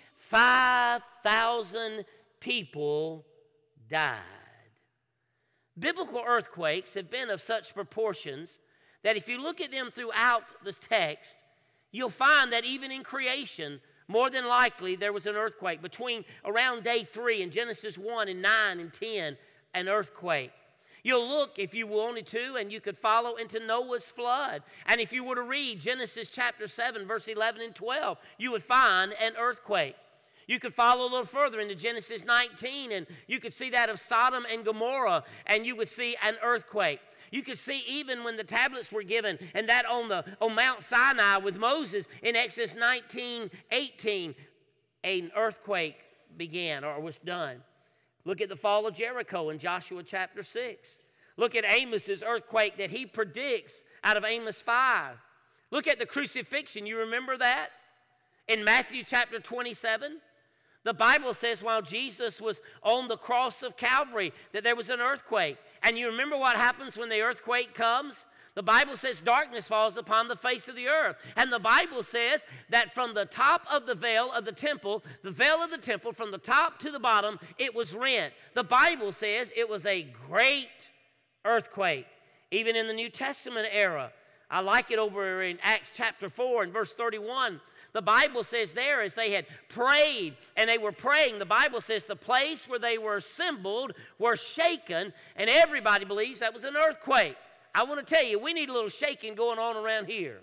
225,000 people died. Biblical earthquakes have been of such proportions that if you look at them throughout the text, you'll find that even in creation, more than likely there was an earthquake. Between around day 3 in Genesis 1 and 9 and 10, an earthquake. You'll look, if you wanted to, and you could follow into Noah's flood. And if you were to read Genesis chapter 7, verse 11 and 12, you would find an earthquake. You could follow a little further into Genesis 19, and you could see that of Sodom and Gomorrah, and you would see an earthquake. You could see even when the tablets were given, and that on Mount Sinai with Moses in Exodus 19:18, an earthquake began or was done. Look at the fall of Jericho in Joshua chapter 6. Look at Amos's earthquake that he predicts out of Amos 5. Look at the crucifixion. You remember that? In Matthew chapter 27, the Bible says while Jesus was on the cross of Calvary that there was an earthquake. And you remember what happens when the earthquake comes? The Bible says darkness falls upon the face of the earth. And the Bible says that from the top of the veil of the temple from the top to the bottom, it was rent. The Bible says it was a great earthquake. Even in the New Testament era, I like it over in Acts chapter 4 and verse 31. The Bible says there, as they had prayed and they were praying, the Bible says the place where they were assembled were shaken, and everybody believes that was an earthquake. I want to tell you, we need a little shaking going on around here.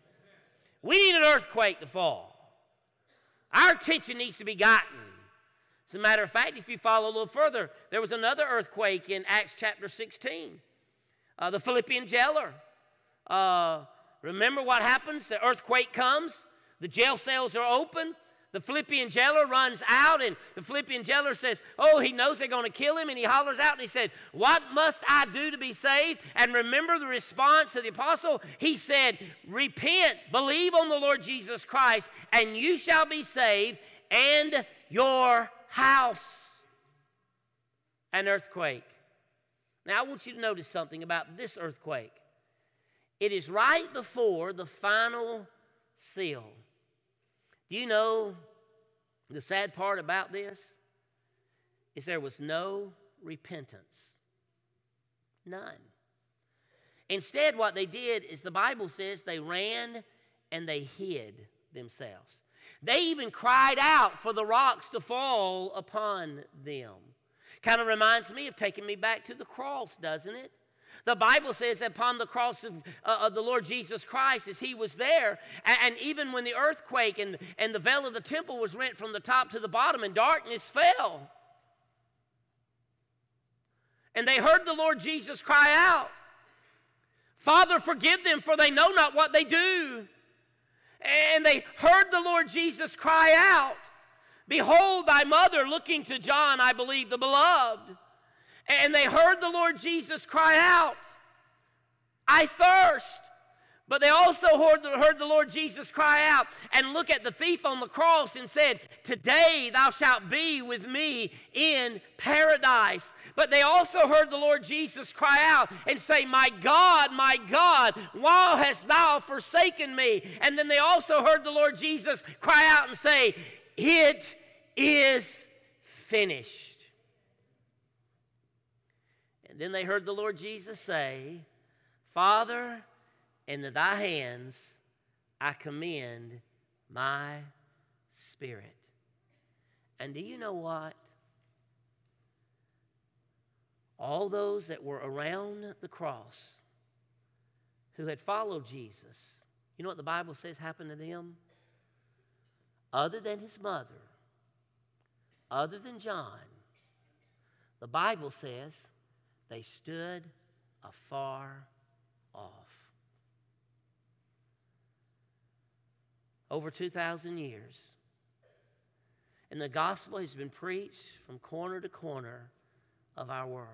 We need an earthquake to fall. Our attention needs to be gotten. As a matter of fact, if you follow a little further, there was another earthquake in Acts chapter 16. The Philippian jailer. Remember what happens? The earthquake comes. The jail cells are open. The Philippian jailer runs out, and the Philippian jailer says, oh, he knows they're going to kill him, and he hollers out and he said, what must I do to be saved? And remember the response of the apostle? He said, repent, believe on the Lord Jesus Christ, and you shall be saved, and your house. An earthquake. Now, I want you to notice something about this earthquake. It is right before the final seal. Do you know the sad part about this? Is there was no repentance. None. Instead, what they did is the Bible says they ran and they hid themselves. They even cried out for the rocks to fall upon them. Kind of reminds me of taking me back to the cross, doesn't it? The Bible says that upon the cross of the Lord Jesus Christ, as he was there, and even when the earthquake and the veil of the temple was rent from the top to the bottom and darkness fell, and they heard the Lord Jesus cry out, Father, forgive them, for they know not what they do. And they heard the Lord Jesus cry out, behold thy mother, looking to John, I believe, the beloved. And they heard the Lord Jesus cry out, I thirst. But they also heard the Lord Jesus cry out and look at the thief on the cross and said, today thou shalt be with me in paradise. But they also heard the Lord Jesus cry out and say, my God, why hast thou forsaken me? And then they also heard the Lord Jesus cry out and say, it is finished. And then they heard the Lord Jesus say, Father, into thy hands I commend my spirit. And do you know what? All those that were around the cross who had followed Jesus, you know what the Bible says happened to them? Other than his mother, other than John, the Bible says they stood afar off. Over 2,000 years. And the gospel has been preached from corner to corner of our world.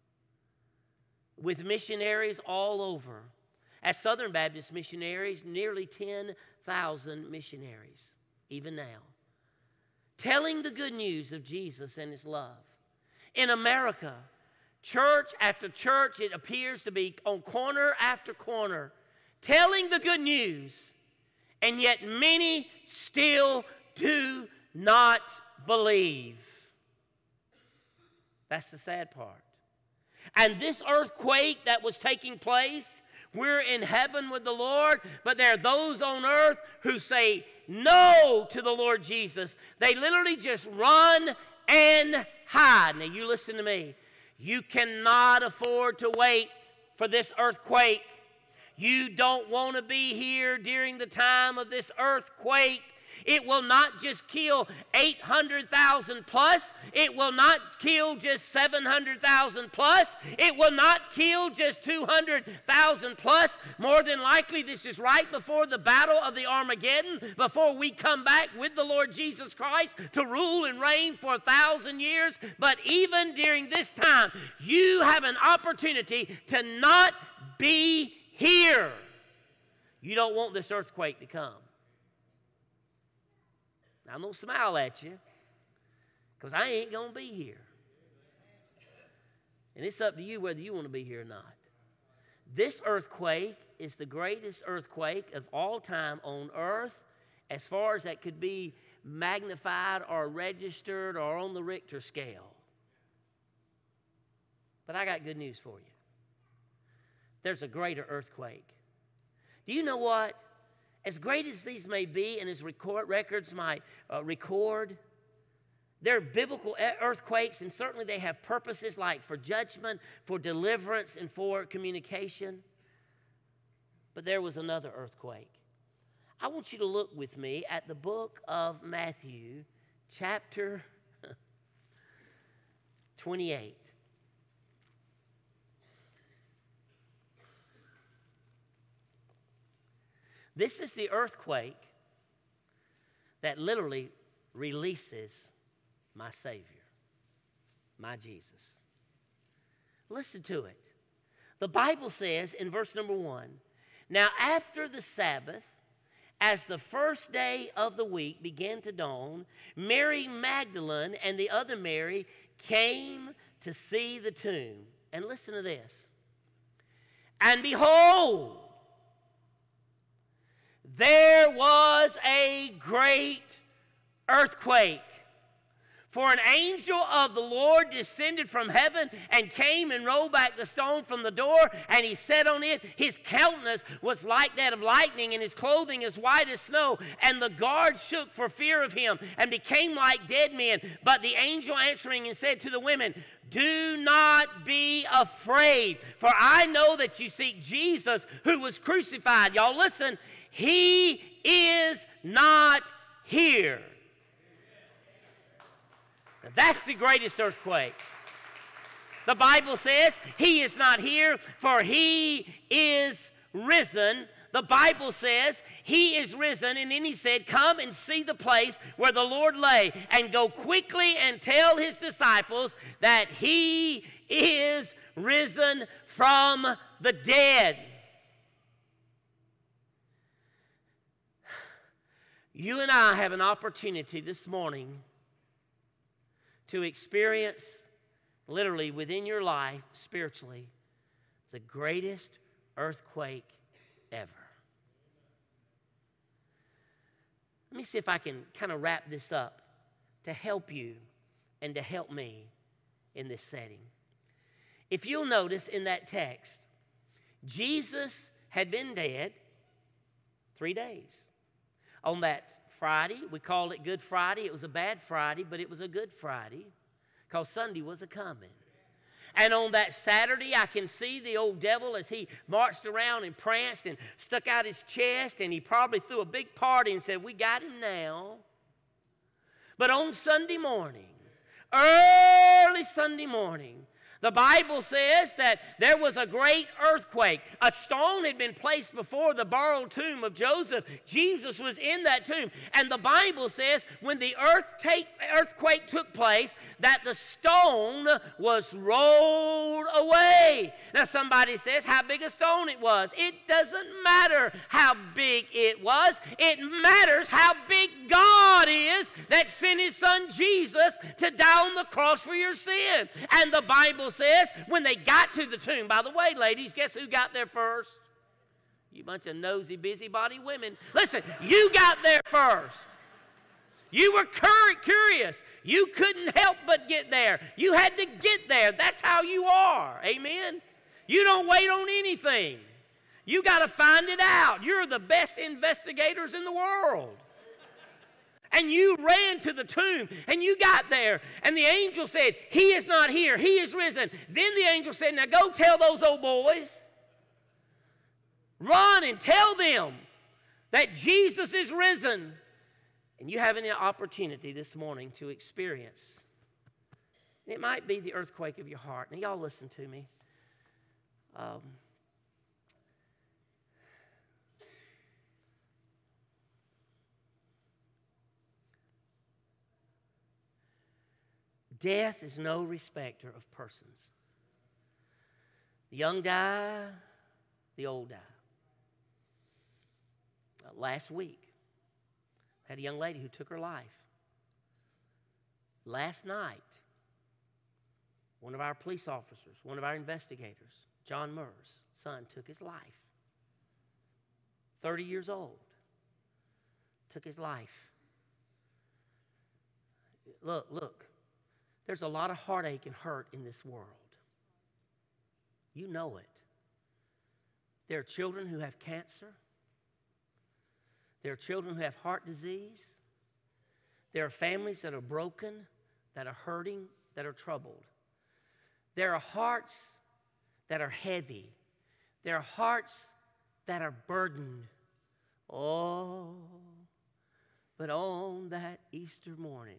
With missionaries all over. As Southern Baptist missionaries, nearly 10,000 missionaries, even now. Telling the good news of Jesus and his love. In America, church after church, it appears to be on corner after corner, telling the good news, and yet many still do not believe. That's the sad part. And this earthquake that was taking place, we're in heaven with the Lord, but there are those on earth who say no to the Lord Jesus. They literally just run and hide. Now you listen to me. You cannot afford to wait for this earthquake. You don't want to be here during the time of this earthquake. It will not just kill 800,000 plus. It will not kill just 700,000 plus. It will not kill just 200,000 plus. More than likely, this is right before the battle of the Armageddon, before we come back with the Lord Jesus Christ to rule and reign for 1,000 years. But even during this time, you have an opportunity to not be here. You don't want this earthquake to come. Now, I'm going to smile at you because I ain't going to be here. And it's up to you whether you want to be here or not. This earthquake is the greatest earthquake of all time on earth as far as that could be magnified or registered or on the Richter scale. But I got good news for you. There's a greater earthquake. Do you know what? As great as these may be and as records might record, they're biblical earthquakes, and certainly they have purposes like for judgment, for deliverance, and for communication. But there was another earthquake. I want you to look with me at the book of Matthew, chapter 28. This is the earthquake that literally releases my Savior, my Jesus. Listen to it. The Bible says in verse number 1, "Now after the Sabbath, as the first day of the week began to dawn, Mary Magdalene and the other Mary came to see the tomb." And listen to this. "And behold, there was a great earthquake. For an angel of the Lord descended from heaven and came and rolled back the stone from the door, and he sat on it. His countenance was like that of lightning, and his clothing as white as snow. And the guards shook for fear of him and became like dead men. But the angel answering and said to the women, 'Do not be afraid, for I know that you seek Jesus who was crucified.'" Y'all listen. "He is not here." Now, that's the greatest earthquake. The Bible says he is not here, for he is risen. The Bible says he is risen, and then he said, "Come and see the place where the Lord lay, and go quickly and tell his disciples that he is risen from the dead." You and I have an opportunity this morning to experience, literally within your life, spiritually, the greatest earthquake ever. Let me see if I can kind of wrap this up to help you and to help me in this setting. If you'll notice in that text, Jesus had been dead 3 days. On that Friday, we called it Good Friday. It was a bad Friday, but it was a good Friday because Sunday was a-coming. And on that Saturday, I can see the old devil as he marched around and pranced and stuck out his chest, and he probably threw a big party and said, "We got him now." But on Sunday morning, early Sunday morning, the Bible says that there was a great earthquake. A stone had been placed before the borrowed tomb of Joseph. Jesus was in that tomb. And the Bible says when the earthquake took place, that the stone was rolled away. Now somebody says how big a stone it was. It doesn't matter how big it was. It matters how big God is that sent his son Jesus to die on the cross for your sin. And the Bible says when they got to the tomb, by the way, ladies, guess who got there first? You bunch of nosy, busybody women. Listen, you got there first. You were curious. You couldn't help but get there. You had to get there. That's how you are. Amen? You don't wait on anything. You got to find it out. You're the best investigators in the world. And you ran to the tomb, and you got there, and the angel said, He is not here. He is risen. Then the angel said, now go tell those old boys. Run and tell them that Jesus is risen. And you have an opportunity this morning to experience. It might be the earthquake of your heart. Now, y'all listen to me. Death is no respecter of persons. The young die, the old die. Last week, I had a young lady who took her life. Last night, one of our police officers, one of our investigators, John Murr's son, took his life. 30 years old, took his life. Look, there's a lot of heartache and hurt in this world. You know it. There are children who have cancer. There are children who have heart disease. There are families that are broken, that are hurting, that are troubled. There are hearts that are heavy. There are hearts that are burdened. Oh, but on that Easter morning,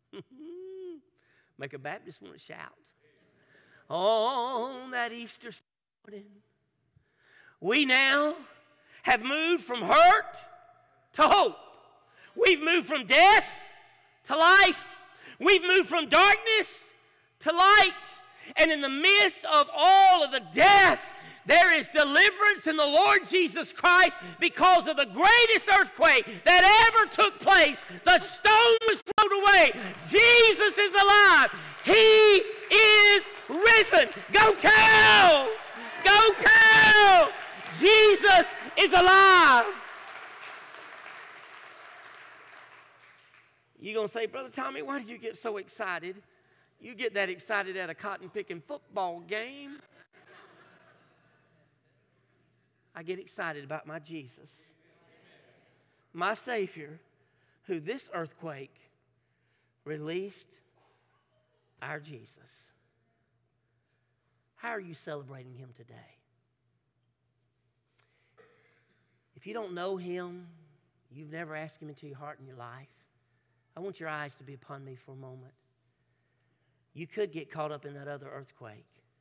make a Baptist want to shout. On that Easter morning, we now have moved from hurt to hope. We've moved from death to life. We've moved from darkness to light. And in the midst of all of the death, there is deliverance in the Lord Jesus Christ because of the greatest earthquake that ever took place. The stone was thrown away. Jesus is alive. He is risen. Go tell! Go tell! Jesus is alive. You're going to say, Brother Tommy, why do you get so excited? You get that excited at a cotton-picking football game. I get excited about my Jesus, my Savior, who this earthquake released our Jesus. How are you celebrating Him today? If you don't know Him, you've never asked Him into your heart and your life, I want your eyes to be upon me for a moment. You could get caught up in that other earthquake.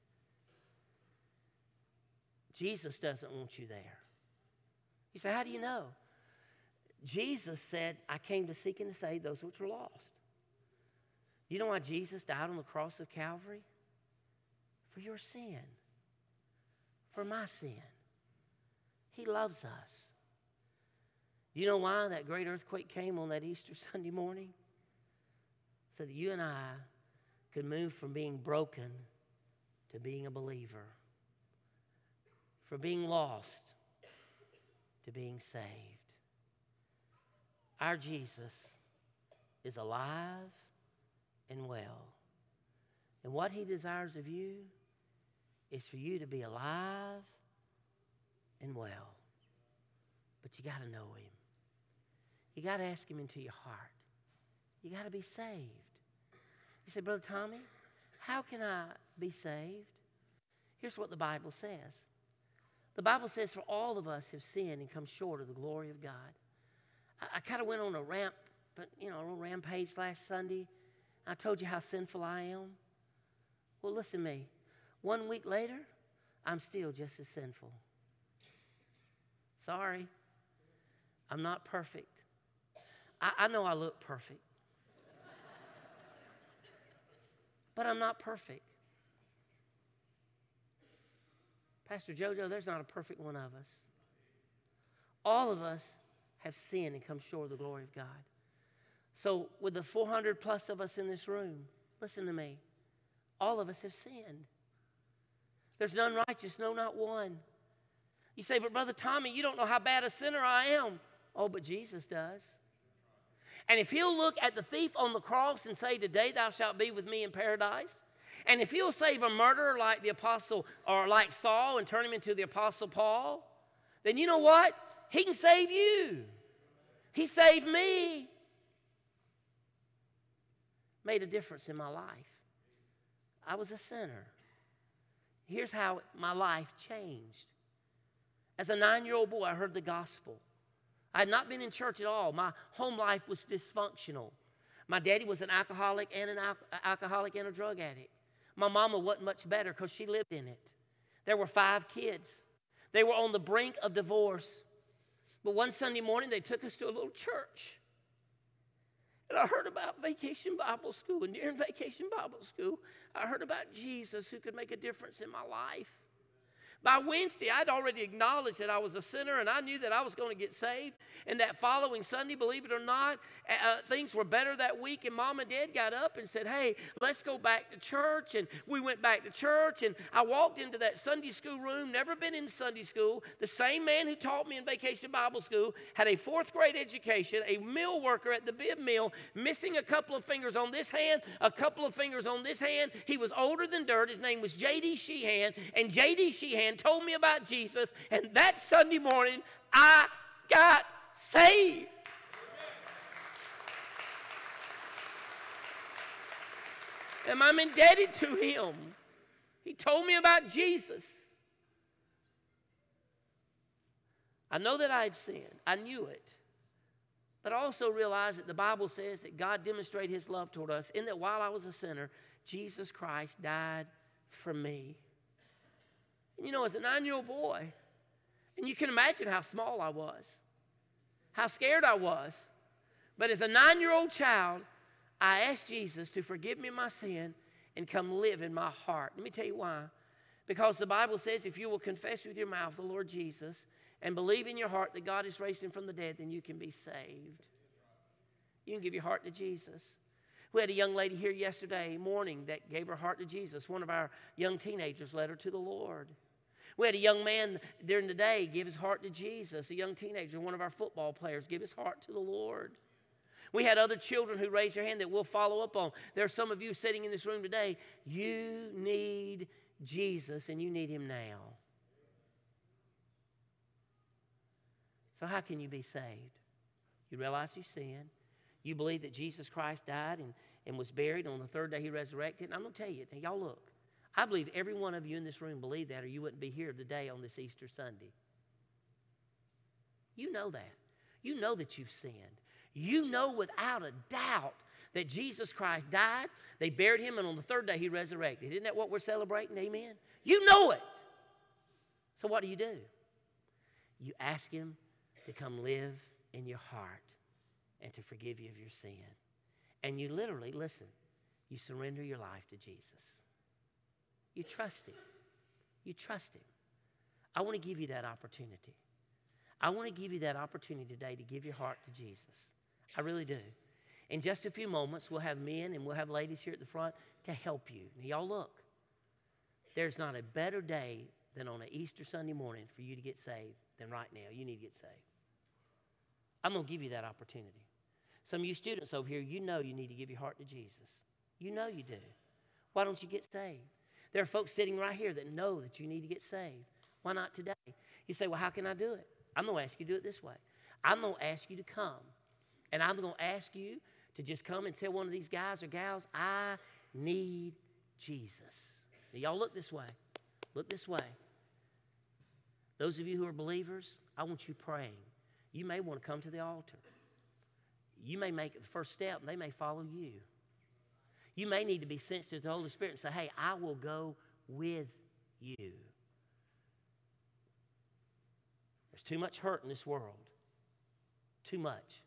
Jesus doesn't want you there. You say, how do you know? Jesus said, I came to seek and to save those which were lost. You know why Jesus died on the cross of Calvary? For your sin. For my sin. He loves us. Do you know why that great earthquake came on that Easter Sunday morning? So that you and I could move from being broken to being a believer. From being lost to being saved. Our Jesus is alive and well. And what He desires of you is for you to be alive and well. But you got to know Him. You got to ask Him into your heart. You got to be saved. You say, Brother Tommy, how can I be saved? Here's what the Bible says. The Bible says, for all of us have sinned and come short of the glory of God. I kind of went on a rampage last Sunday. I told you how sinful I am. Well, listen to me. 1 week later, I'm still just as sinful. Sorry. I'm not perfect. I know I look perfect. But I'm not perfect. Pastor Jojo, there's not a perfect one of us. All of us have sinned and come short of the glory of God. So with the 400 plus of us in this room, listen to me. All of us have sinned. There's none righteous, no, not one. You say, but Brother Tommy, you don't know how bad a sinner I am. Oh, but Jesus does. And if he'll look at the thief on the cross and say, today thou shalt be with me in paradise, and if he'll save a murderer like the apostle or like Saul and turn him into the apostle Paul, then you know what? He can save you. He saved me. Made a difference in my life. I was a sinner. Here's how my life changed. As a 9-year-old boy, I heard the gospel. I had not been in church at all. My home life was dysfunctional. My daddy was an alcoholic and a drug addict. My mama wasn't much better because she lived in it. There were 5 kids. They were on the brink of divorce. But one Sunday morning, they took us to a little church. And I heard about Vacation Bible School. And during Vacation Bible School, I heard about Jesus who could make a difference in my life. By Wednesday, I'd already acknowledged that I was a sinner, and I knew that I was going to get saved. And that following Sunday, believe it or not, things were better that week, and Mom and Dad got up and said, hey, let's go back to church. And we went back to church, and I walked into that Sunday school room, never been in Sunday school. The same man who taught me in Vacation Bible School had a 4th grade education, a mill worker at the bib mill, missing a couple of fingers on this hand, a couple of fingers on this hand. He was older than dirt. His name was J.D. Sheehan, and J.D. Sheehan told me about Jesus, and that Sunday morning, I got saved. And I'm indebted to him. He told me about Jesus. I know that I had sinned. I knew it. But I also realized that the Bible says that God demonstrated his love toward us in that while I was a sinner, Jesus Christ died for me. You know, as a 9-year-old boy, and you can imagine how small I was, how scared I was. But as a 9-year-old child, I asked Jesus to forgive me my sin and come live in my heart. Let me tell you why. Because the Bible says if you will confess with your mouth the Lord Jesus and believe in your heart that God has raised him from the dead, then you can be saved. You can give your heart to Jesus. We had a young lady here yesterday morning that gave her heart to Jesus. One of our young teenagers led her to the Lord. We had a young man during the day give his heart to Jesus. A young teenager, one of our football players, give his heart to the Lord. We had other children who raised their hand that we'll follow up on. There are some of you sitting in this room today. You need Jesus, and you need him now. So how can you be saved? You realize you sinned. You believe that Jesus Christ died and was buried. On the 3rd day, he resurrected. And I'm going to tell you, now y'all look. I believe every one of you in this room believe that, or you wouldn't be here today on this Easter Sunday. You know that. You know that you've sinned. You know without a doubt that Jesus Christ died, they buried him, and on the 3rd day he resurrected. Isn't that what we're celebrating? Amen? You know it. So what do? You ask him to come live in your heart and to forgive you of your sin. And you literally, listen, you surrender your life to Jesus. You trust him. You trust him. I want to give you that opportunity. I want to give you that opportunity today to give your heart to Jesus. I really do. In just a few moments, we'll have men and we'll have ladies here at the front to help you. Now, y'all look. There's not a better day than on an Easter Sunday morning for you to get saved than right now. You need to get saved. I'm going to give you that opportunity. Some of you students over here, you know you need to give your heart to Jesus. You know you do. Why don't you get saved? There are folks sitting right here that know that you need to get saved. Why not today? You say, well, how can I do it? I'm going to ask you to do it this way. I'm going to ask you to come. And I'm going to ask you to just come and tell one of these guys or gals, I need Jesus. Now, y'all look this way. Look this way. Those of you who are believers, I want you praying. You may want to come to the altar. You may make it the first step, and they may follow you. You may need to be sensitive to the Holy Spirit and say, hey, I will go with you. There's too much hurt in this world. Too much.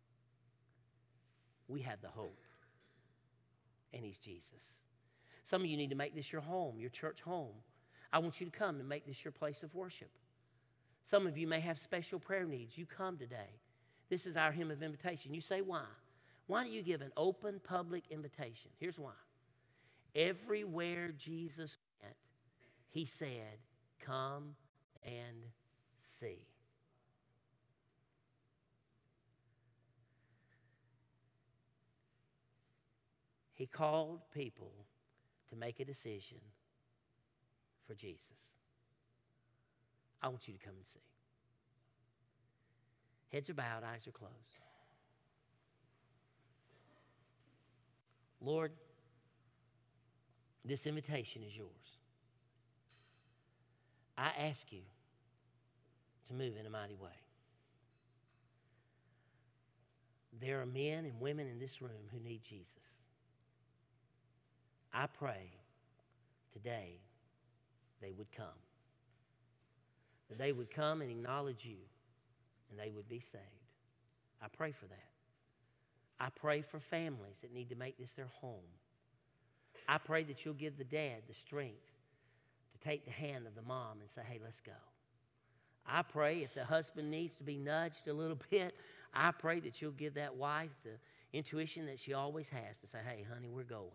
We have the hope. And he's Jesus. Some of you need to make this your home, your church home. I want you to come and make this your place of worship. Some of you may have special prayer needs. You come today. This is our hymn of invitation. You say, why? Why do you give an open public invitation? Here's why. Everywhere Jesus went, he said, come and see. He called people to make a decision for Jesus. I want you to come and see. Heads are bowed, eyes are closed. Lord, this invitation is yours. I ask you to move in a mighty way. There are men and women in this room who need Jesus. I pray today they would come. That they would come and acknowledge you, and they would be saved. I pray for that. I pray for families that need to make this their home. I pray that you'll give the dad the strength to take the hand of the mom and say, hey, let's go. I pray if the husband needs to be nudged a little bit, I pray that you'll give that wife the intuition that she always has to say, hey, honey, we're going.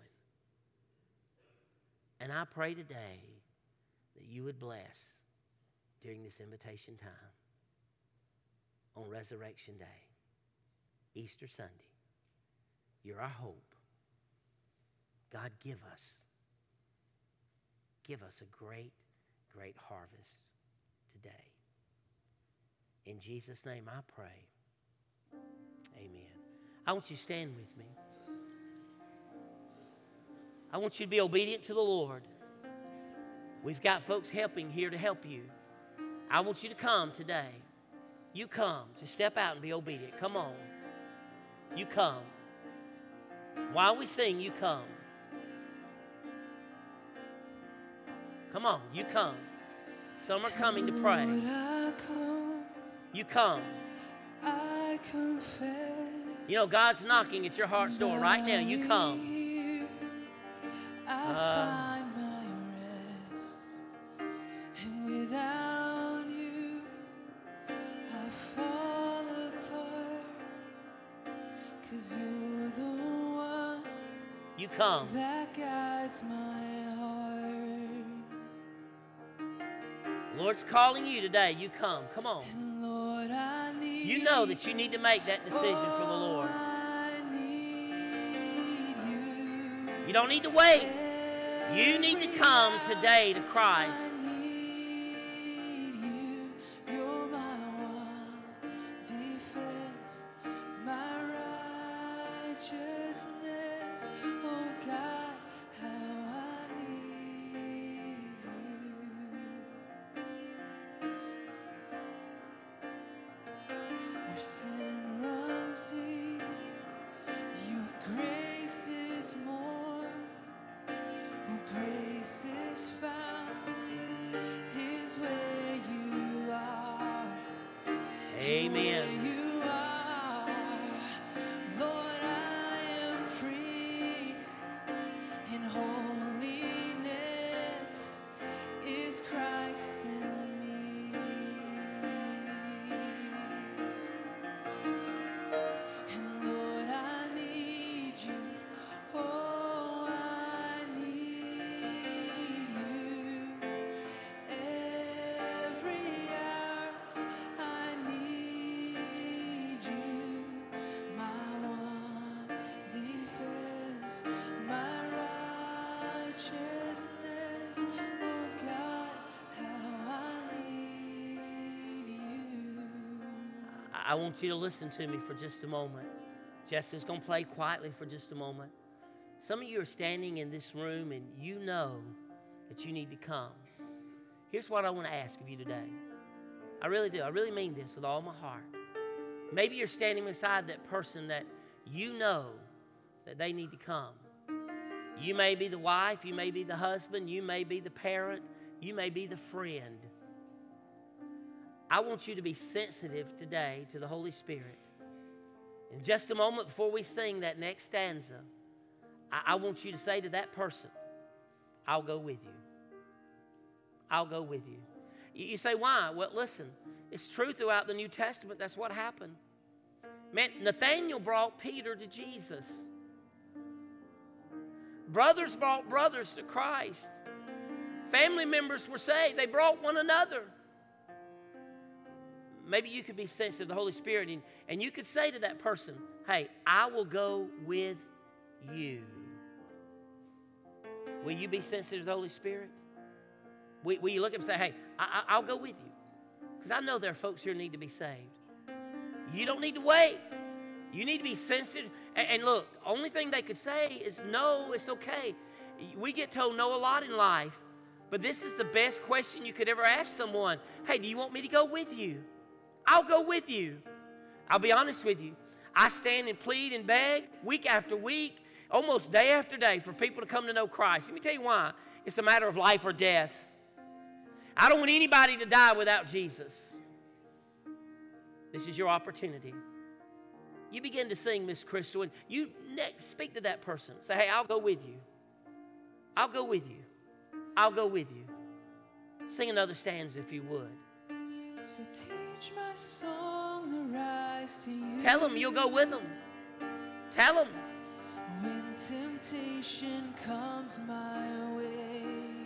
And I pray today that you would bless during this invitation time on Resurrection Day, Easter Sunday. You're our hope. God, give us a great, great harvest today. In Jesus' name I pray. Amen. I want you to stand with me. I want you to be obedient to the Lord. We've got folks helping here to help you. I want you to come today. You come. Just step out and be obedient. Come on. You come. While we sing, you come. Come on, you come. Some are coming to pray. You come. I confess. You know, God's knocking at your heart's door right now. You come. I find my rest. And without you, I fall apart. 'Cause you're the one You come. that guides my heart. Lord's calling you today. You come. Come on. And Lord, I need You know that you need to make that decision for the Lord. I need you. You don't need to wait. You need to come today to Christ. I need you. You're my one defense, my righteousness. Oh God, how I need you. Where sin runs deep, your grace is more. Where grace is found is where you are. Amen. Where you are, Lord, I am free. In holiness is Christ in me. And Lord, I need you. Oh, I need you. Every hour I need you. My one defense, my righteousness. Oh God, how I need you. I want you to listen to me for just a moment. Jessica's going to play quietly for just a moment. Some of you are standing in this room and you know that you need to come. Here's what I want to ask of you today. I really do. I really mean this with all my heart. Maybe you're standing beside that person that you know that they need to come. You may be the wife, you may be the husband, you may be the parent, you may be the friend. I want you to be sensitive today to the Holy Spirit. In just a moment before we sing that next stanza, I want you to say to that person, I'll go with you. I'll go with you. You say, why? Well, listen, it's true throughout the New Testament. That's what happened. Man, Nathanael brought Peter to Jesus. Brothers brought brothers to Christ. Family members were saved. They brought one another. Maybe you could be sensitive to the Holy Spirit and you could say to that person, hey, I will go with you. Will you be sensitive to the Holy Spirit? Will you look at them and say, hey, I'll go with you? Because I know there are folks here who need to be saved. You don't need to wait. You need to be sensitive. And look, only thing they could say is, no, it's okay. We get told no a lot in life, but this is the best question you could ever ask someone. Hey, do you want me to go with you? I'll go with you. I'll be honest with you. I stand and plead and beg week after week, almost day after day, for people to come to know Christ. Let me tell you why. It's a matter of life or death. I don't want anybody to die without Jesus. This is your opportunity. You begin to sing, Miss Crystal, and you speak to that person. Say, hey, I'll go with you. I'll go with you. I'll go with you. Sing another stanza if you would. So teach my song to rise to you. Tell them you'll go with them. Tell them. When temptation comes my way,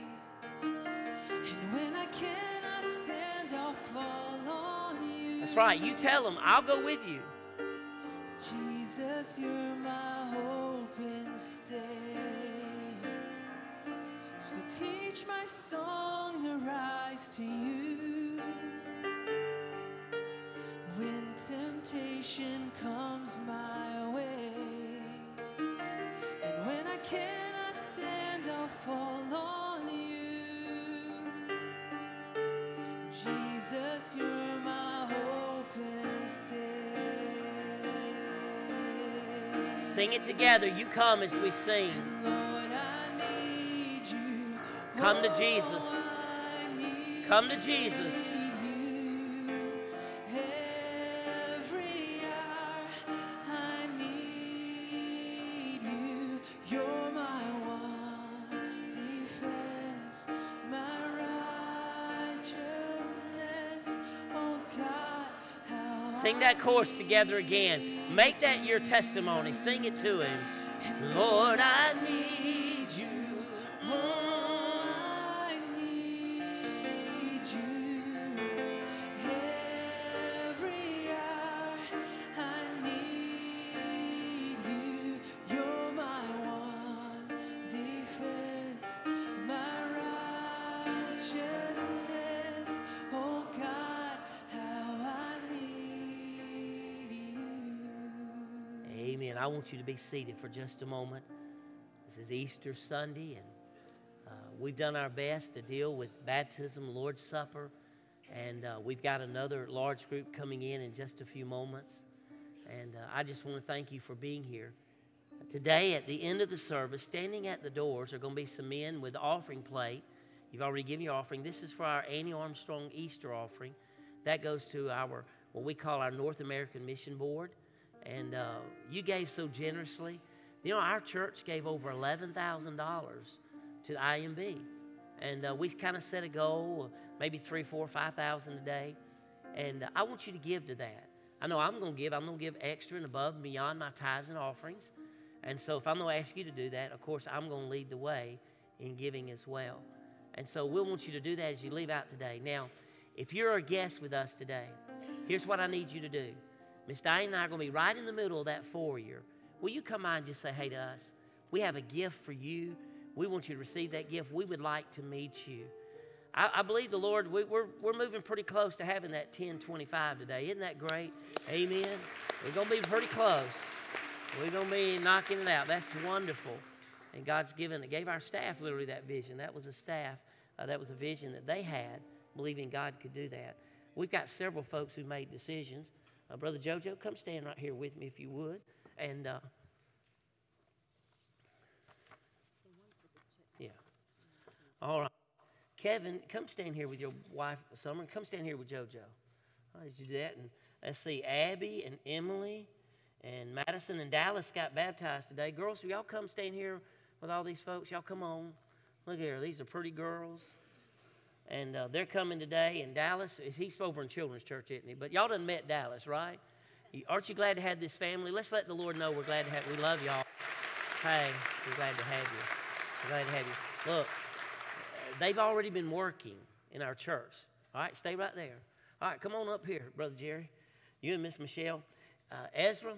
and when I cannot stand, I'll fall on you. That's right. You tell them, I'll go with you. Jesus, you're my hope and stay. So teach my song to rise to you. When temptation comes my way, and when I cannot stand, I'll fall on you. Jesus, you're my hope and stay. Sing it together. You come as we sing. And Lord, I need you. Come to Jesus. I need Come to Jesus. you. Every hour I need you. You're my one defense, my righteousness. Oh God, how Sing that chorus together again. Make that your testimony. Sing it to Him. Lord, I need you. I need you. Every hour I need you. You're my one defense, my righteousness. Oh God, how I need you. Amen. I want you to be seated for just a moment. This is Easter Sunday, and we've done our best to deal with baptism, Lord's Supper, and we've got another large group coming in just a few moments. And I just want to thank you for being here. Today, at the end of the service, standing at the doors are going to be some men with the offering plate. You've already given your offering. This is for our Annie Armstrong Easter offering. That goes to our, what we call our North American Mission Board. And you gave so generously. You know, our church gave over $11,000 to the IMB. And we kind of set a goal, maybe 3, 4, 5,000 a day. And I want you to give to that. I know I'm going to give. I'm going to give extra and above and beyond my tithes and offerings. And so if I'm going to ask you to do that, of course, I'm going to lead the way in giving as well. And so we'll want you to do that as you leave out today. Now, if you're a guest with us today, here's what I need you to do. Miss Diane and I are going to be right in the middle of that foyer. Will you come by and just say hey to us? We have a gift for you. We want you to receive that gift. We would like to meet you. I believe the Lord, we're moving pretty close to having that 1025 today. Isn't that great? Amen. We're going to be pretty close. We're going to be knocking it out. That's wonderful. And God's gave our staff literally that vision. That was a staff, that was a vision that they had, believing God could do that. We've got several folks who made decisions. Brother JoJo, come stand right here with me if you would. And yeah. All right. Kevin, come stand here with your wife, Summer. Come stand here with JoJo. How did you do that? And let's see, Abby and Emily and Madison and Dallas got baptized today. Girls, will y'all come stand here with all these folks? Y'all come on. Look here. These are pretty girls. And they're coming today. And Dallas, he's over in Children's Church, isn't he? But y'all done met Dallas, right? Aren't you glad to have this family? Let's let the Lord know we're glad to have. We love y'all. Hey, we're glad to have you. We're glad to have you. Look, they've already been working in our church. All right, stay right there. All right, come on up here, Brother Jerry. You and Miss Michelle. Ezra,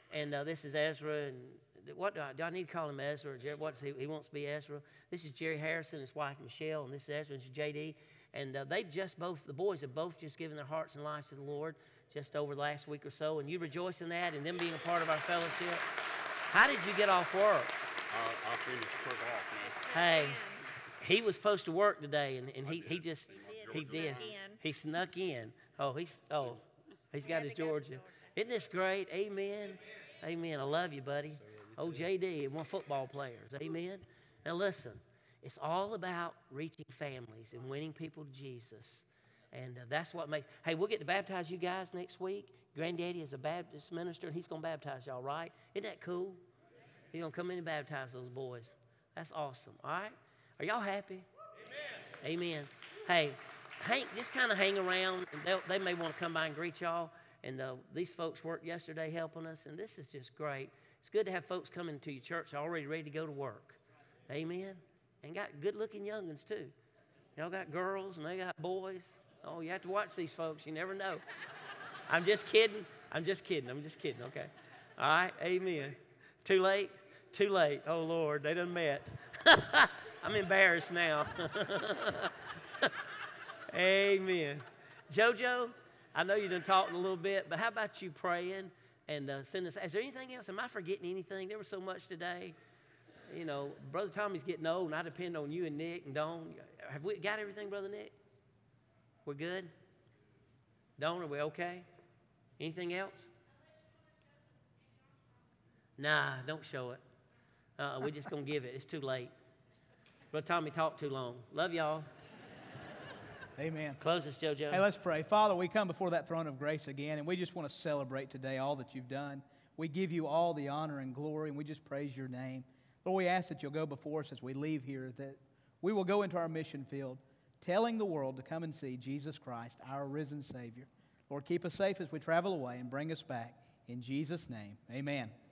And this is Ezra. And what do I need to call him Ezra? What's he wants to be Ezra. This is Jerry Harrison, his wife Michelle, and this is Ezra. This is JD. And they've just the boys have both just given their hearts and lives to the Lord just over the last week or so. And you rejoice in that and them being a part of our fellowship. How did you get off work? I finished work off, man. Hey, he was supposed to work today, and he did. He snuck in. He's got his Georgia. Isn't this great? Amen. Amen. I love you, buddy. Oh, JD, and one football players. Amen. Now listen, it's all about reaching families and winning people to Jesus. And that's what makes... Hey, we'll get to baptize you guys next week. Granddaddy is a Baptist minister, and he's going to baptize y'all, right? Isn't that cool? He's going to come in and baptize those boys. That's awesome, all right? Are y'all happy? Amen. Amen. Hey, just kind of hang around. And they may want to come by and greet y'all. And these folks worked yesterday helping us, and this is just great. It's good to have folks coming to your church already ready to go to work. Amen. And got good-looking young'uns, too. Y'all got girls, and they got boys. Oh, you have to watch these folks. You never know. I'm just kidding. Okay. All right. Amen. Too late? Too late. Oh, Lord. They done met. I'm embarrassed now. Amen. JoJo, I know you done talked a little bit, but how about you praying and send us... Is there anything else? Am I forgetting anything? There was so much today. You know, Brother Tommy's getting old, and I depend on you and Nick and Dawn. Have we got everything, Brother Nick? We're good? Dawn, are we okay? Anything else? Nah, don't show it. We're just going to give it. It's too late. Brother Tommy talked too long. Love y'all. Amen. Close us, JoJo. Hey, let's pray. Father, we come before that throne of grace again, and we just want to celebrate today all that you've done. We give you all the honor and glory, and we just praise your name. Lord, we ask that you'll go before us as we leave here, that we will go into our mission field, telling the world to come and see Jesus Christ, our risen Savior. Lord, keep us safe as we travel away and bring us back. In Jesus' name, amen.